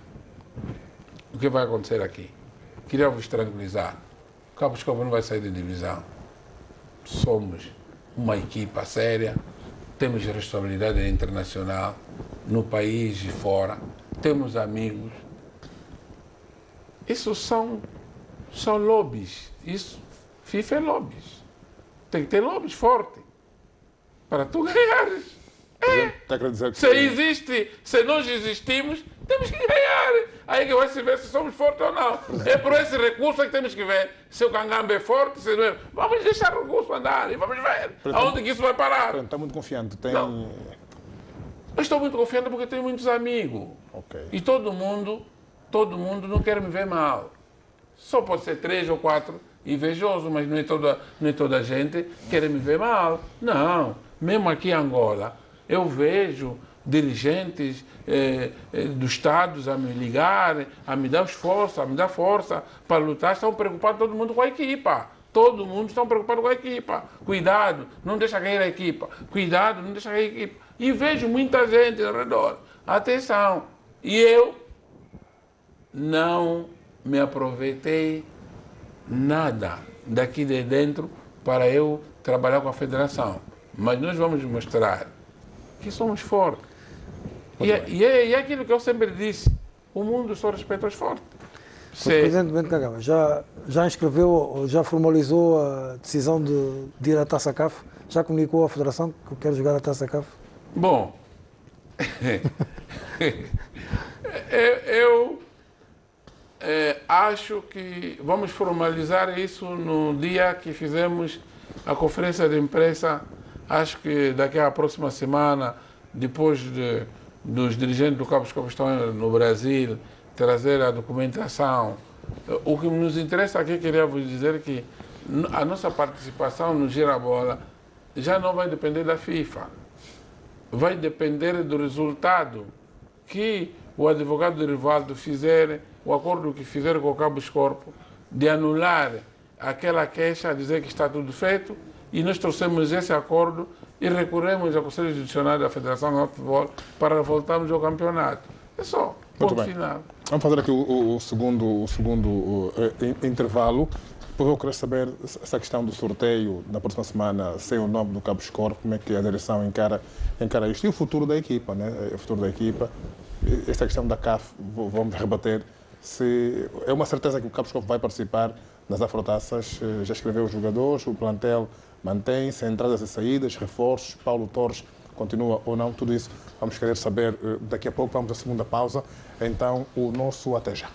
Queria vos tranquilizar. O Cabo Escopo não vai sair de divisão. Somos uma equipa séria. Temos responsabilidade internacional no país e fora. Temos amigos. Isso são lobbies. Isso, FIFA é lobbies. Tem que ter lobbies fortes para tu ganhares. Está a dizer que Se nós existimos, temos que ganhar. Aí que vai se ver se somos fortes ou não. É por esse recurso que temos que ver se o Cangamba é forte, se não é. Vamos deixar o recurso andar e vamos ver aonde que isso vai parar. Está muito confiante. Não. Eu estou muito confiante porque tenho muitos amigos. Ok. E todo mundo não quer me ver mal. Só pode ser 3 ou 4 invejoso, mas não é toda a gente quer me ver mal. Não, mesmo aqui em Angola, eu vejo dirigentes dos estados a me ligarem, a me dar esforço, a me dar força para lutar. Estão preocupados todo mundo com a equipa. Todo mundo está preocupado com a equipa. Cuidado, não deixa cair a equipa. Cuidado, não deixa cair a equipa. E vejo muita gente ao redor. Atenção. E eu não me aproveitei nada daqui de dentro para eu trabalhar com a federação. Mas nós vamos mostrar que somos fortes. E é aquilo que eu sempre disse. O mundo só respeita os fortes. O Presidente Bento Kagame já inscreveu ou já formalizou a decisão de ir à Taça CAF? Já comunicou à Federação que quer jogar a Taça CAF? Bom, eu acho que vamos formalizar isso no dia que fizemos a conferência de imprensa. Acho que daqui à próxima semana, depois dos dirigentes do Cabo Escopo estão no Brasil, trazer a documentação. O que nos interessa aqui, queria vos dizer que a nossa participação no Girabola já não vai depender da FIFA. Vai depender do resultado que o advogado de Rivaldo fizer, o acordo que fizer com o Cabo Escorpo, de anular aquela queixa, dizer que está tudo feito, e nós trouxemos esse acordo e recorremos ao Conselho Judiciário da Federação de Futebol para voltarmos ao campeonato. É só, ponto final. Vamos fazer aqui o segundo intervalo. Depois eu quero saber essa questão do sorteio na próxima semana, sem o nome do Cabo Escorpo, como é que a direção encara isto. E o futuro da equipa, né? O futuro da equipa. Esta questão da CAF, vamos rebater. Se é uma certeza que o Cabo Escorpo vai participar nas afrotaças. Já escreveu os jogadores, o plantel mantém-se, entradas e saídas, reforços, Paulo Torres continua ou não, tudo isso vamos querer saber daqui a pouco. Vamos à segunda pausa, então o nosso até já.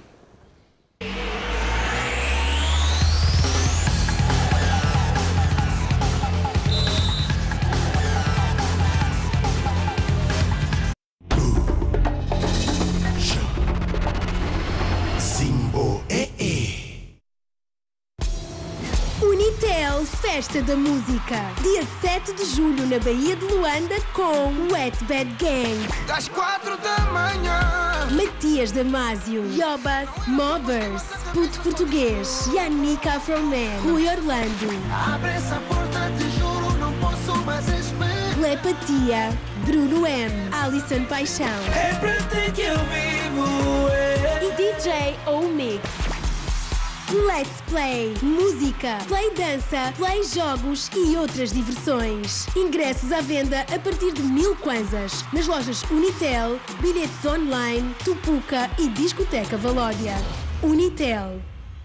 Festa da Música, dia 7 de julho na Baía de Luanda com Wet Bad Gang. Das 4 da manhã. Matias Damasio, Yoba, Mobbers, Puto Português, Yannick Afroman, Rui Orlando. Abre essa porta, te juro, não posso mais esperar. Telepatia, Bruno M, Alisson Paixão. É pra ti que eu vivo. E DJ O-Mix. Let's Play, música, play dança, play jogos e outras diversões. Ingressos à venda a partir de 1000 kwanzas nas lojas Unitel, bilhetes online, Tupuca e Discoteca Valódia. Unitel.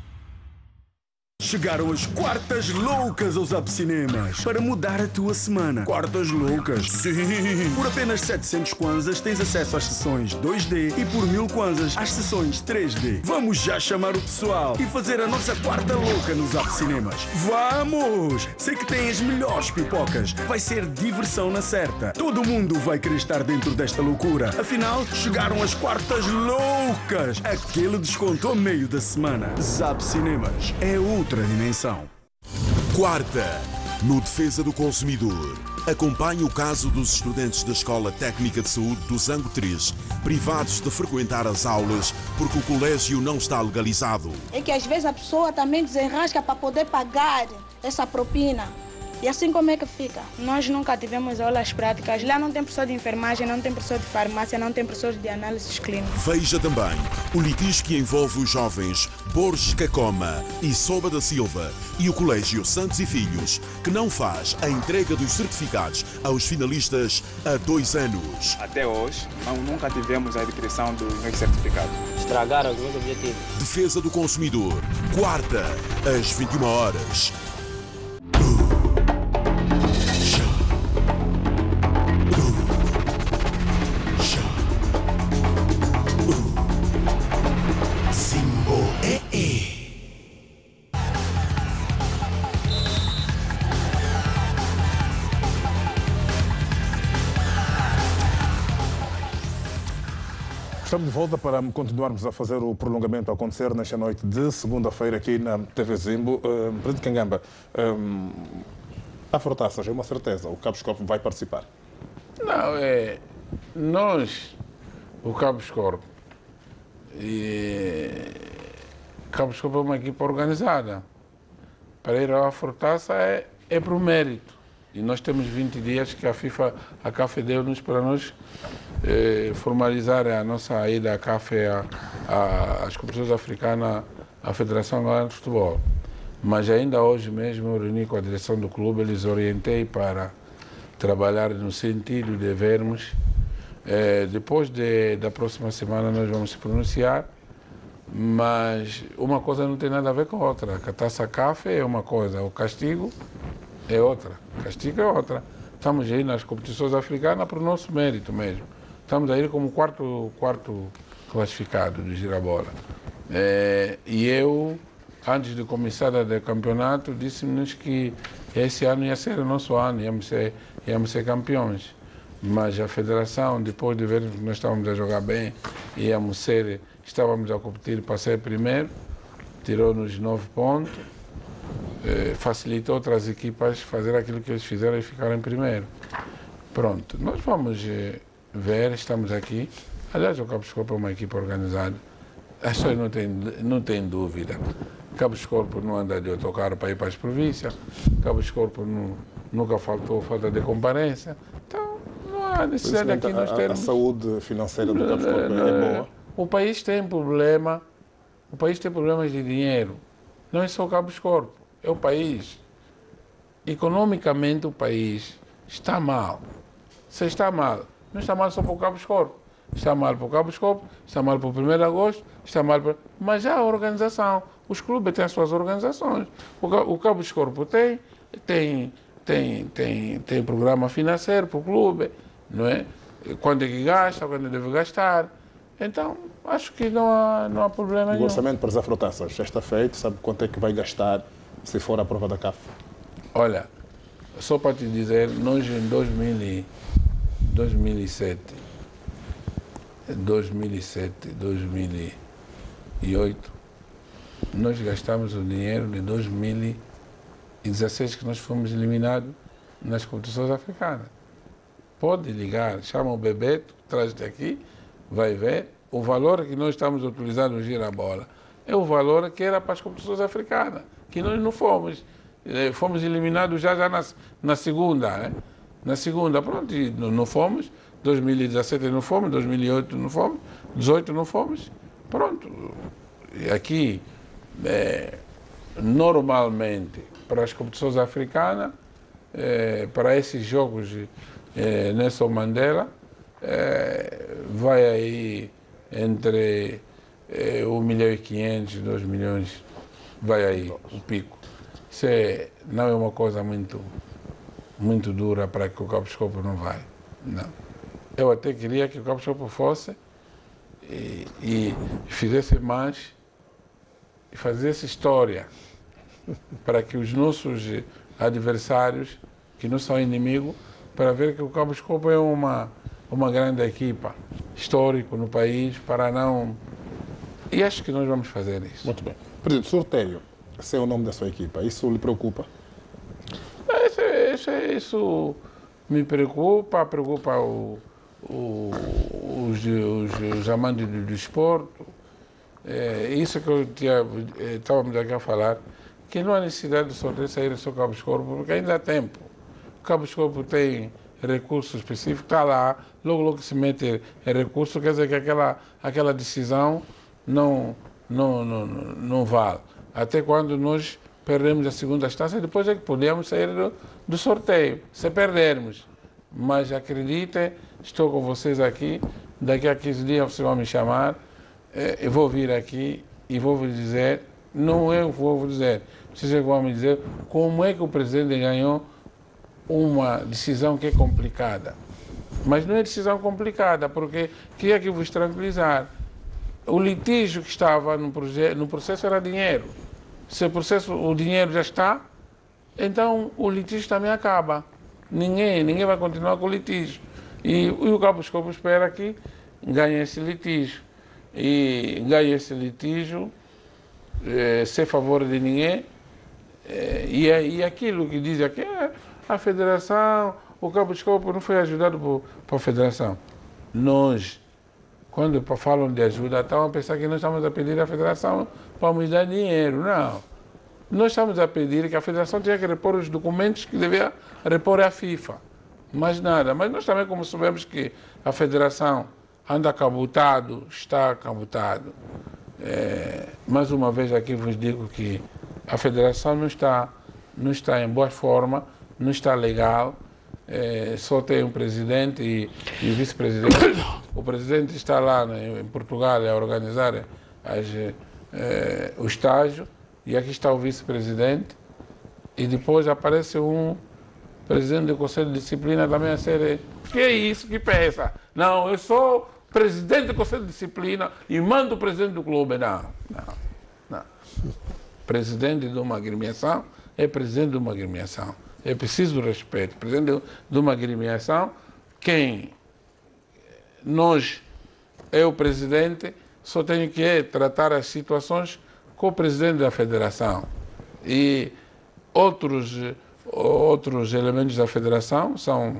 Chegaram as quartas loucas aos Up Cinemas para mudar a tua semana. Quartas loucas? Sim! Por apenas 700 kwanzas tens acesso às sessões 2D e por 1000 kwanzas às sessões 3D. Vamos já chamar o pessoal e fazer a nossa quarta louca nos Up Cinemas. Vamos! Sei que tem as melhores pipocas. Vai ser diversão na certa. Todo mundo vai querer estar dentro desta loucura. Afinal, chegaram as quartas loucas. Aquele desconto ao meio da semana. Zap Cinemas é outra dimensão. Quarta, no Defesa do Consumidor. Acompanhe o caso dos estudantes da Escola Técnica de Saúde do Zango 3, privados de frequentar as aulas porque o colégio não está legalizado. É que às vezes a pessoa também desenrasca para poder pagar essa propina. E assim como é que fica? Nós nunca tivemos aulas práticas. Lá não tem professor de enfermagem, não tem professor de farmácia, não tem professor de análises clínicas. Veja também o litígio que envolve os jovens Borges Cacoma e Soba da Silva e o Colégio Santos e Filhos, que não faz a entrega dos certificados aos finalistas há 2 anos. Até hoje, nunca tivemos a adquisição dos meus certificados. Estragaram os meus objetivos. Defesa do Consumidor. Quarta, às 21 horas. Estamos de volta para continuarmos a fazer o prolongamento a acontecer nesta noite de segunda-feira aqui na TV Zimbo. Presidente Kangamba, a Fortaças é uma certeza, o Cabo Escorpo vai participar? Não, nós, o Cabo Escorpo, Cabo Escorpo é uma equipa organizada. Para ir à Fortaça é por mérito. E nós temos 20 dias que a CAF deu-nos para nós formalizar a nossa ida à CAF, às competições africanas, à Federação Angolana de Futebol. Mas ainda hoje mesmo eu reuni com a direção do clube, eles orientei para trabalhar no sentido de vermos. Depois da próxima semana nós vamos se pronunciar, mas uma coisa não tem nada a ver com a outra. A taça CAF é uma coisa, o castigo é outra. Castigo é outra. Estamos aí nas competições africanas por nosso mérito mesmo. Estamos aí como quarto classificado do Girabola. E eu, antes de começar o campeonato, disse-nos que esse ano ia ser o nosso ano, íamos ser campeões. Mas a federação, depois de ver que nós estávamos a jogar bem, estávamos a competir para ser primeiro, tirou-nos 9 pontos, facilitou outras equipas fazer aquilo que eles fizeram e ficaram em primeiro. Pronto, nós vamos ver, estamos aqui. Aliás, o Cabo Escorpo é uma equipa organizada. As pessoas não têm dúvida. Cabo Escorpo não anda de autocarro para ir para as províncias. Cabo Escorpo nunca falta de comparência. Então, não há necessidade aqui nós termos... A saúde financeira do Cabo Escorpo é boa? O país tem problemas de dinheiro. Não é só o Cabo Escorpo, é o país. Economicamente o país está mal. Se está mal, não está mal só para o Cabo Escorpo. Está mal para o Cabo Escorpo, está mal para o 1º de agosto, está mal para... Mas já a organização, os clubes têm as suas organizações. O Cabo Escorpo tem programa financeiro para o clube, não é? Quando é que gasta, quando deve gastar. Então, acho que não há problema nenhum. O orçamento para as Afrotaças já está feito, sabe quanto é que vai gastar se for a prova da CAF? Olha, só para te dizer, nós em 2007, 2008, nós gastamos o dinheiro de 2016 que nós fomos eliminados nas competições africanas. Pode ligar, chama o Bebeto, traz-te aqui, vai ver. O valor que nós estamos utilizando no Girabola é o valor que era para as competições africanas, que nós não fomos. Fomos eliminados já na segunda, né? Na segunda, pronto, não fomos. 2017 não fomos, 2008 não fomos, 2018 não fomos, pronto. E aqui, normalmente, para as competições africanas, para esses jogos Nelson Mandela, vai aí entre 1.500.000 e 2 milhões, vai aí o pico. Isso não é uma coisa muito dura para que o Cabo Escorpo não vai, não. Eu até queria que o Cabo Escorpo fosse e fizesse mais, e fizesse história, para que os nossos adversários, que não são inimigos, para ver que o Cabo Escorpo é uma grande equipa, histórico no país, para não... E acho que nós vamos fazer isso. Muito bem. Presidente, sorteio, esse é o nome da sua equipa, isso lhe preocupa? Isso me preocupa os amantes do desporto. Isso que estávamos aqui a falar, que não há necessidade de sorteio sair do Cabo Escorpo, porque ainda há tempo. O Cabo Escorpo tem recursos específicos, está lá, logo que se mete recurso, quer dizer que aquela decisão não vale. Até quando nós perdemos a segunda instância, depois é que podemos sair do sorteio, se perdermos. Mas acreditem, estou com vocês aqui, daqui a 15 dias vocês vão me chamar, eu vou vir aqui e vou vos dizer, não eu vou vos dizer, vocês vão me dizer como é que o presidente ganhou uma decisão que é complicada. Mas não é decisão complicada, porque queria que vos tranquilizar. O litígio que estava no processo era dinheiro. Se o dinheiro já está, então o litígio também acaba. Ninguém vai continuar com o litígio. E o Cabo Escorpo espera que ganha esse litígio. E ganha esse litígio sem favor de ninguém. E aquilo que diz aqui, a federação, o Cabo Escopo não foi ajudado por federação. Nós, quando falam de ajuda, estão a pensar que nós estamos a pedir à federação para nos dar dinheiro. Não. Nós estamos a pedir que a federação tenha que repor os documentos que devia repor à FIFA. Mais nada. Mas nós também, como sabemos que a federação anda cabotado, está cabotado. Mais uma vez aqui vos digo que a federação não está em boa forma, não está legal. Só tem um presidente e vice-presidente. O presidente está lá em Portugal a organizar o estágio e aqui está o vice-presidente. E depois aparece um presidente do Conselho de Disciplina também a ser... Que é isso? Que pensa? Não, eu sou presidente do Conselho de Disciplina e mando o presidente do clube. Não. Presidente de uma agremiação é presidente de uma agremiação. É preciso respeito. Presidente de uma agremiação, eu, presidente, só tenho que tratar as situações com o presidente da federação. E outros elementos da federação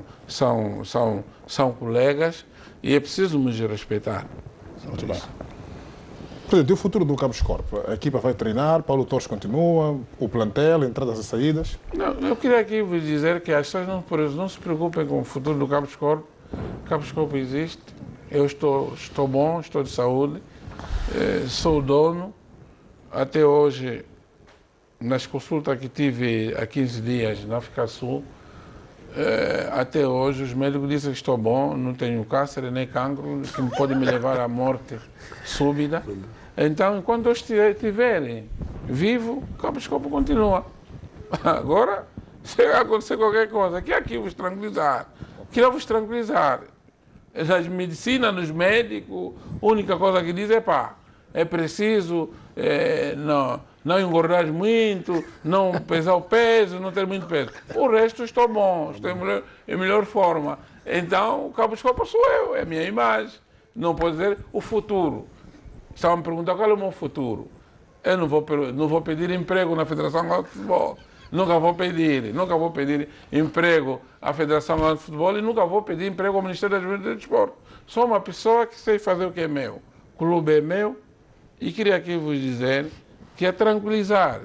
são colegas e é preciso nos respeitar. Muito bem. Presidente, e o futuro do Cabo Escopo? A equipa vai treinar, Paulo Torres continua, o plantel, entradas e saídas? Não, eu queria aqui vos dizer que as pessoas não se preocupem com o futuro do Cabo Escopo. O Cabo Escopo existe, eu estou bom, estou de saúde, sou o dono. Até hoje, nas consultas que tive há 15 dias na África Sul, até hoje os médicos dizem que estou bom, não tenho câncer nem cancro, que pode me levar à morte súbita. Então, enquanto eu estiver vivo, o Cabo Escopo continua. Agora, se acontecer qualquer coisa, que aqui vos tranquilizar. Queria vos tranquilizar. Nas medicinas, nos médicos, a única coisa que diz é preciso não engordar muito, não pesar o peso, não ter muito peso. O resto estou bom, estou em melhor forma. Então, o Cabo Escopo sou eu, é a minha imagem. Não posso dizer o futuro. Estavam me perguntando qual é o meu futuro. Eu não vou pedir emprego na Federação de Futebol. Nunca vou pedir emprego à Federação de Futebol e nunca vou pedir emprego ao Ministério da Juventude e do Desporto. Sou uma pessoa que sei fazer o que é meu. O clube é meu e queria aqui vos dizer que é tranquilizar.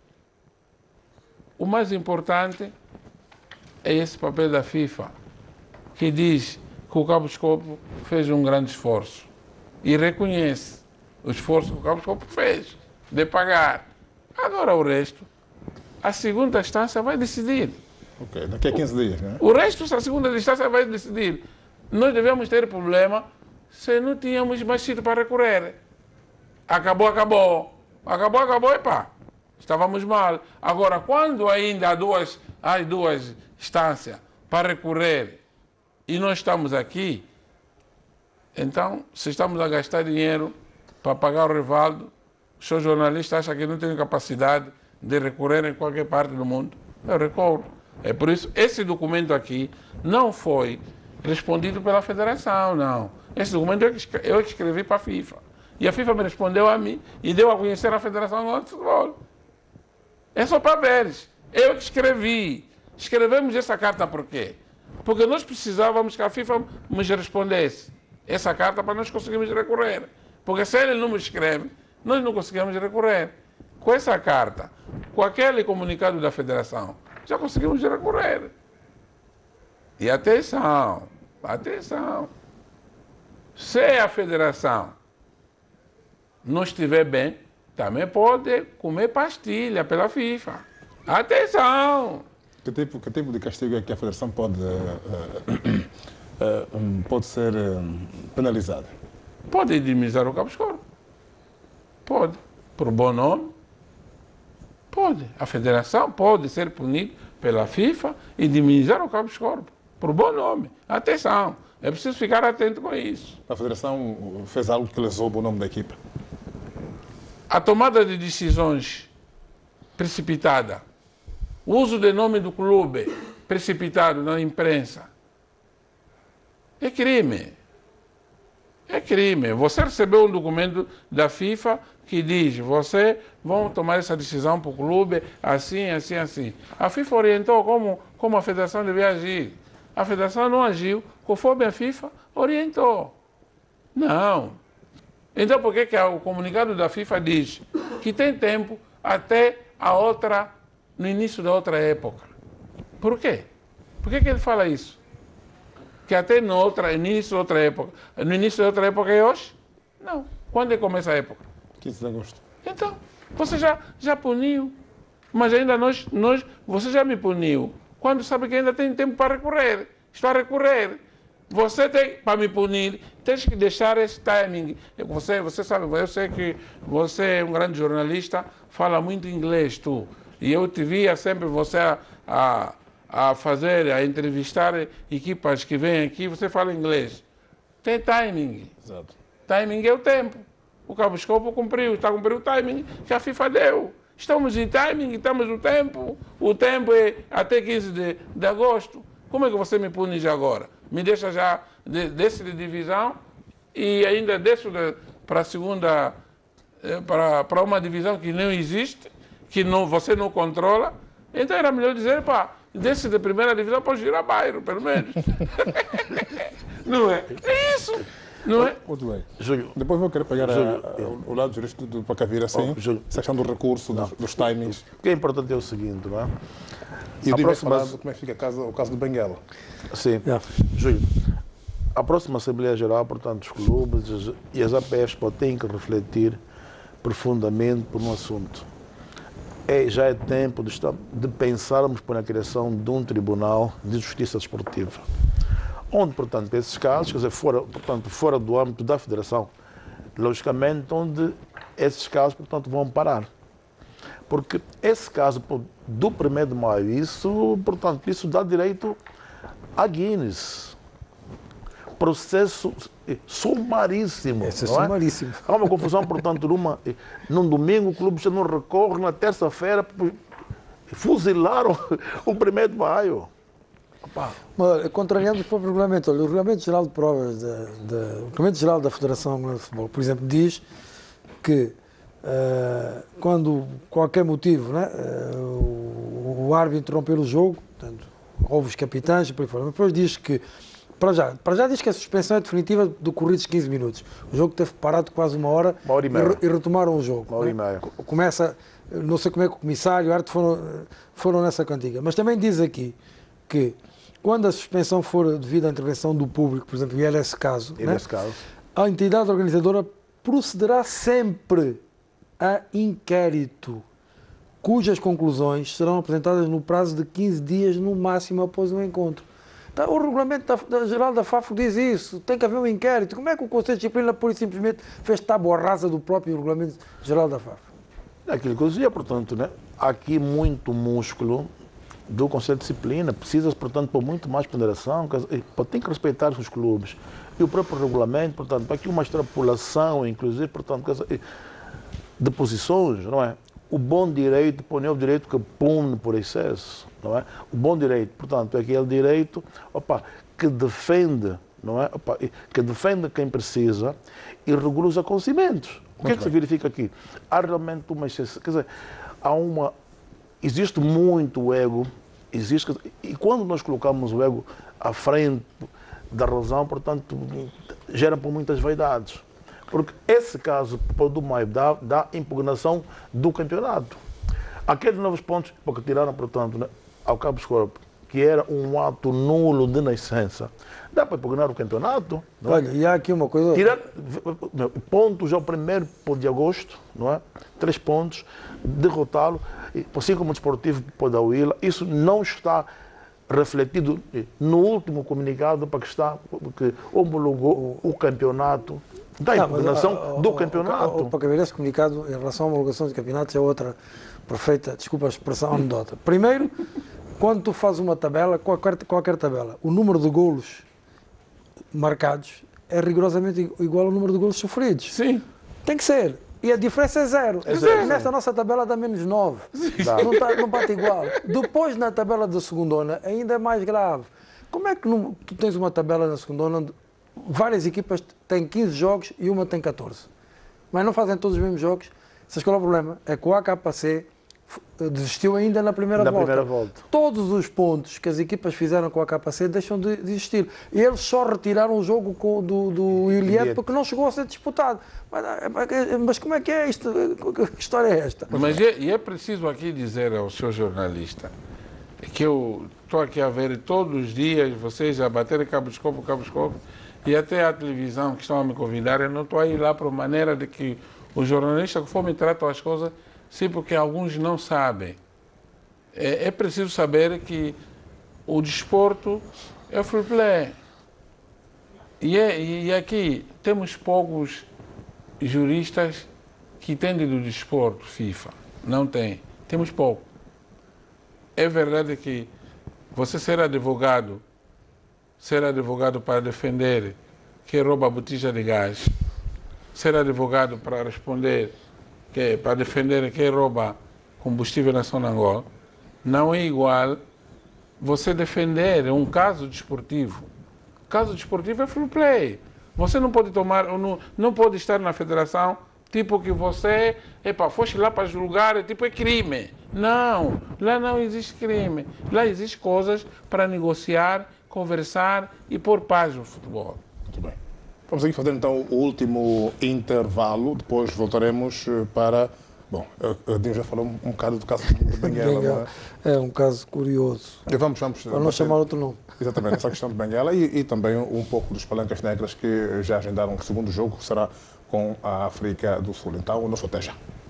O mais importante é esse papel da FIFA, que diz que o Cabo Escopo fez um grande esforço e reconhece o esforço que o Cabo Escopo fez de pagar. Agora o resto, a segunda instância vai decidir. Ok, daqui a 15 dias, né? O resto, a segunda instância vai decidir. Nós devemos ter problema se não tínhamos mais sítio para recorrer. Acabou, estávamos mal. Agora, quando ainda há duas instâncias para recorrer e nós estamos aqui, então, se estamos a gastar dinheiro para pagar o Rivaldo, os seus jornalistas acham que não têm capacidade de recorrer em qualquer parte do mundo. Eu recorro. É por isso, esse documento aqui não foi respondido pela Federação, não. Esse documento eu escrevi para a FIFA. E a FIFA me respondeu a mim e deu a conhecer a Federação de Futebol. É só para veres. Eu que escrevi. Escrevemos essa carta por quê? Porque nós precisávamos que a FIFA nos respondesse essa carta para nós conseguirmos recorrer. Porque se ele não me escreve, nós não conseguimos recorrer. Com essa carta, com aquele comunicado da Federação, já conseguimos recorrer. E atenção. Se a Federação não estiver bem, também pode comer pastilha pela FIFA. Atenção! Que tipo de castigo é que a Federação pode ser penalizada? Pode indemnizar o Cabo Escopo. Pode. Por bom nome. Pode. A Federação pode ser punida pela FIFA e indemnizar o Cabo Escopo. Por bom nome. Atenção. É preciso ficar atento com isso. A Federação fez algo que lesou o bom nome da equipa? A tomada de decisões precipitada, o uso de nome do clube precipitado na imprensa, é crime. crime. Você recebeu um documento da FIFA que diz, você vão tomar essa decisão para o clube, assim, assim, assim. A FIFA orientou como a federação devia agir. A federação não agiu, conforme a FIFA orientou. Não. Então por que o comunicado da FIFA diz que tem tempo até no início da outra época? Por quê? Por que ele fala isso? Que até no início da outra época. No início da outra época é hoje? Não. Quando é que começa a época? 15 de agosto. Então, você já puniu. Mas ainda você já me puniu. Quando sabe que ainda tem tempo para recorrer. Está a recorrer. Você tem, para me punir, tem que deixar esse timing. Você sabe, eu sei que você é um grande jornalista, fala muito inglês, tu. E eu te via sempre você a entrevistar equipas que vêm aqui, você fala inglês. Tem timing. Exato. Timing é o tempo. O Cabo Escopo está a cumprir o timing que a FIFA deu. Estamos em timing, estamos no tempo. O tempo é até 15 de agosto. Como é que você me pune já agora? Me deixa já desse de divisão e ainda desço para a segunda, para uma divisão que não existe, que você não controla. Então era melhor dizer, pá, desce da primeira divisão para girar bairro, pelo menos. Não é? É isso. Não é? Muito bem. Júlio, Depois vou querer pegar o lado jurídico do Pacavira, assim, essa questão do recurso, dos timings. o que é importante é o seguinte, não é? E eu devia próxima- falar de como é que fica o caso do Benguela. Sim. Yeah. Júlio, a próxima Assembleia Geral, portanto, os clubes e as APFs têm que refletir profundamente por um assunto. Já é tempo de pensarmos na criação de um tribunal de justiça desportiva. Onde, portanto, esses casos, quer dizer, fora do âmbito da federação, logicamente, onde esses casos, portanto, vão parar. Porque esse caso do 1º de maio, isso dá direito a Guinness. Processo sumaríssimo. Esse é não sumaríssimo. Há uma confusão, portanto, num domingo o clube já não recorre, na terça-feira fuzilaram o 1º de maio. Mas, contrariando o próprio regulamento, olha, o Regulamento Geral de Provas, o Regulamento Geral da Federação Angolana de Futebol, por exemplo, diz que quando qualquer motivo, né, o árbitro interromper o jogo, portanto, houve os capitães e por aí fora, mas depois diz que, para já diz que a suspensão é definitiva decorridos 15 minutos. O jogo teve parado quase uma hora e meia. e retomaram o jogo. Uma hora e meia. Começa, não sei como é que o comissário e o árbitro foram nessa cantiga, mas também diz aqui que quando a suspensão for devido à intervenção do público, por exemplo, e era esse caso, né, a entidade organizadora procederá sempre a inquérito, cujas conclusões serão apresentadas no prazo de 15 dias no máximo após o encontro. Então, o regulamento geral da FAF diz isso, tem que haver um inquérito. Como é que o Conselho de Disciplina pura e simplesmente fez tábua rasa do próprio regulamento geral da FAF? Aquilo que eu dizia, portanto, né, há aqui muito músculo do Conselho de Disciplina, precisa, portanto, por muito mais ponderação, tem que respeitar os clubes. E o próprio regulamento, portanto, para que uma extrapolação, inclusive, portanto, de posições, não é? O bom direito, não é o direito que pune por excesso, não é? O bom direito, portanto, é aquele direito, que defende, não é? Que defende quem precisa e regula os acontecimentos. O que é que se verifica aqui? Há realmente uma exceção, quer dizer, existe muito ego, e quando nós colocamos o ego à frente da razão, portanto, gera por muitas vaidades. Porque esse caso do Maio dá impugnação do campeonato. Aqueles novos pontos, porque tiraram, portanto, né, ao Cabo Escopo, que era um ato nulo de nascença, dá para impugnar o campeonato. Não é? Olha, e há aqui uma coisa... Tirar pontos ao 1º de agosto, não é? 3 pontos, derrotá-lo, assim como o Desportivo pode dar o Ila, isso não está refletido no último comunicado que homologou o campeonato, da impugnação do campeonato. Para caber esse comunicado em relação à homologação de campeonatos é outra perfeita, desculpa a expressão, anedota. Primeiro, quando tu fazes uma tabela, qualquer tabela, o número de golos marcados é rigorosamente igual ao número de golos sofridos. Sim. Tem que ser. E a diferença é zero. Nesta nossa tabela dá menos 9. Não bate igual. Depois, na tabela da segundona, ainda é mais grave. Como é que tu tens uma tabela na segundona onde várias equipas têm 15 jogos e uma tem 14. Mas não fazem todos os mesmos jogos. Sabes qual é o problema? É que o AKC desistiu ainda na primeira volta. Todos os pontos que as equipas fizeram com o AKC deixam de existir. E eles só retiraram o jogo do Iliete porque não chegou a ser disputado. Mas como é que é isto? Que história é esta? Mas é preciso aqui dizer ao seu jornalista que eu estou aqui a ver todos os dias vocês a baterem cabo de escopo, e até a televisão que estão a me convidar, eu não estou a ir lá por maneira de que os jornalistas que for me tratam as coisas, sim, porque alguns não sabem. É preciso saber que o desporto é free play. E aqui temos poucos juristas que entendem do desporto FIFA. Não tem. Temos pouco. É verdade que você ser advogado para defender quem rouba a botija de gás, ser advogado para responder, para defender quem rouba combustível na zona Angola, não é igual você defender um caso desportivo. O caso desportivo é free play. Você não pode não pode estar na federação, tipo que você, foste lá para julgar, é crime. Não, lá não existe crime. Lá existem coisas para negociar, conversar e pôr paz no futebol. Muito bem. Vamos aqui fazer então o último intervalo, depois voltaremos para... Bom, o Dinho já falou um bocado do caso de Benguela. É um caso curioso. Vamos para não chamar outro nome. Exatamente, essa questão de Benguela e também um pouco dos Palancas Negras que já agendaram o segundo jogo, que será com a África do Sul. Então, não sou até já.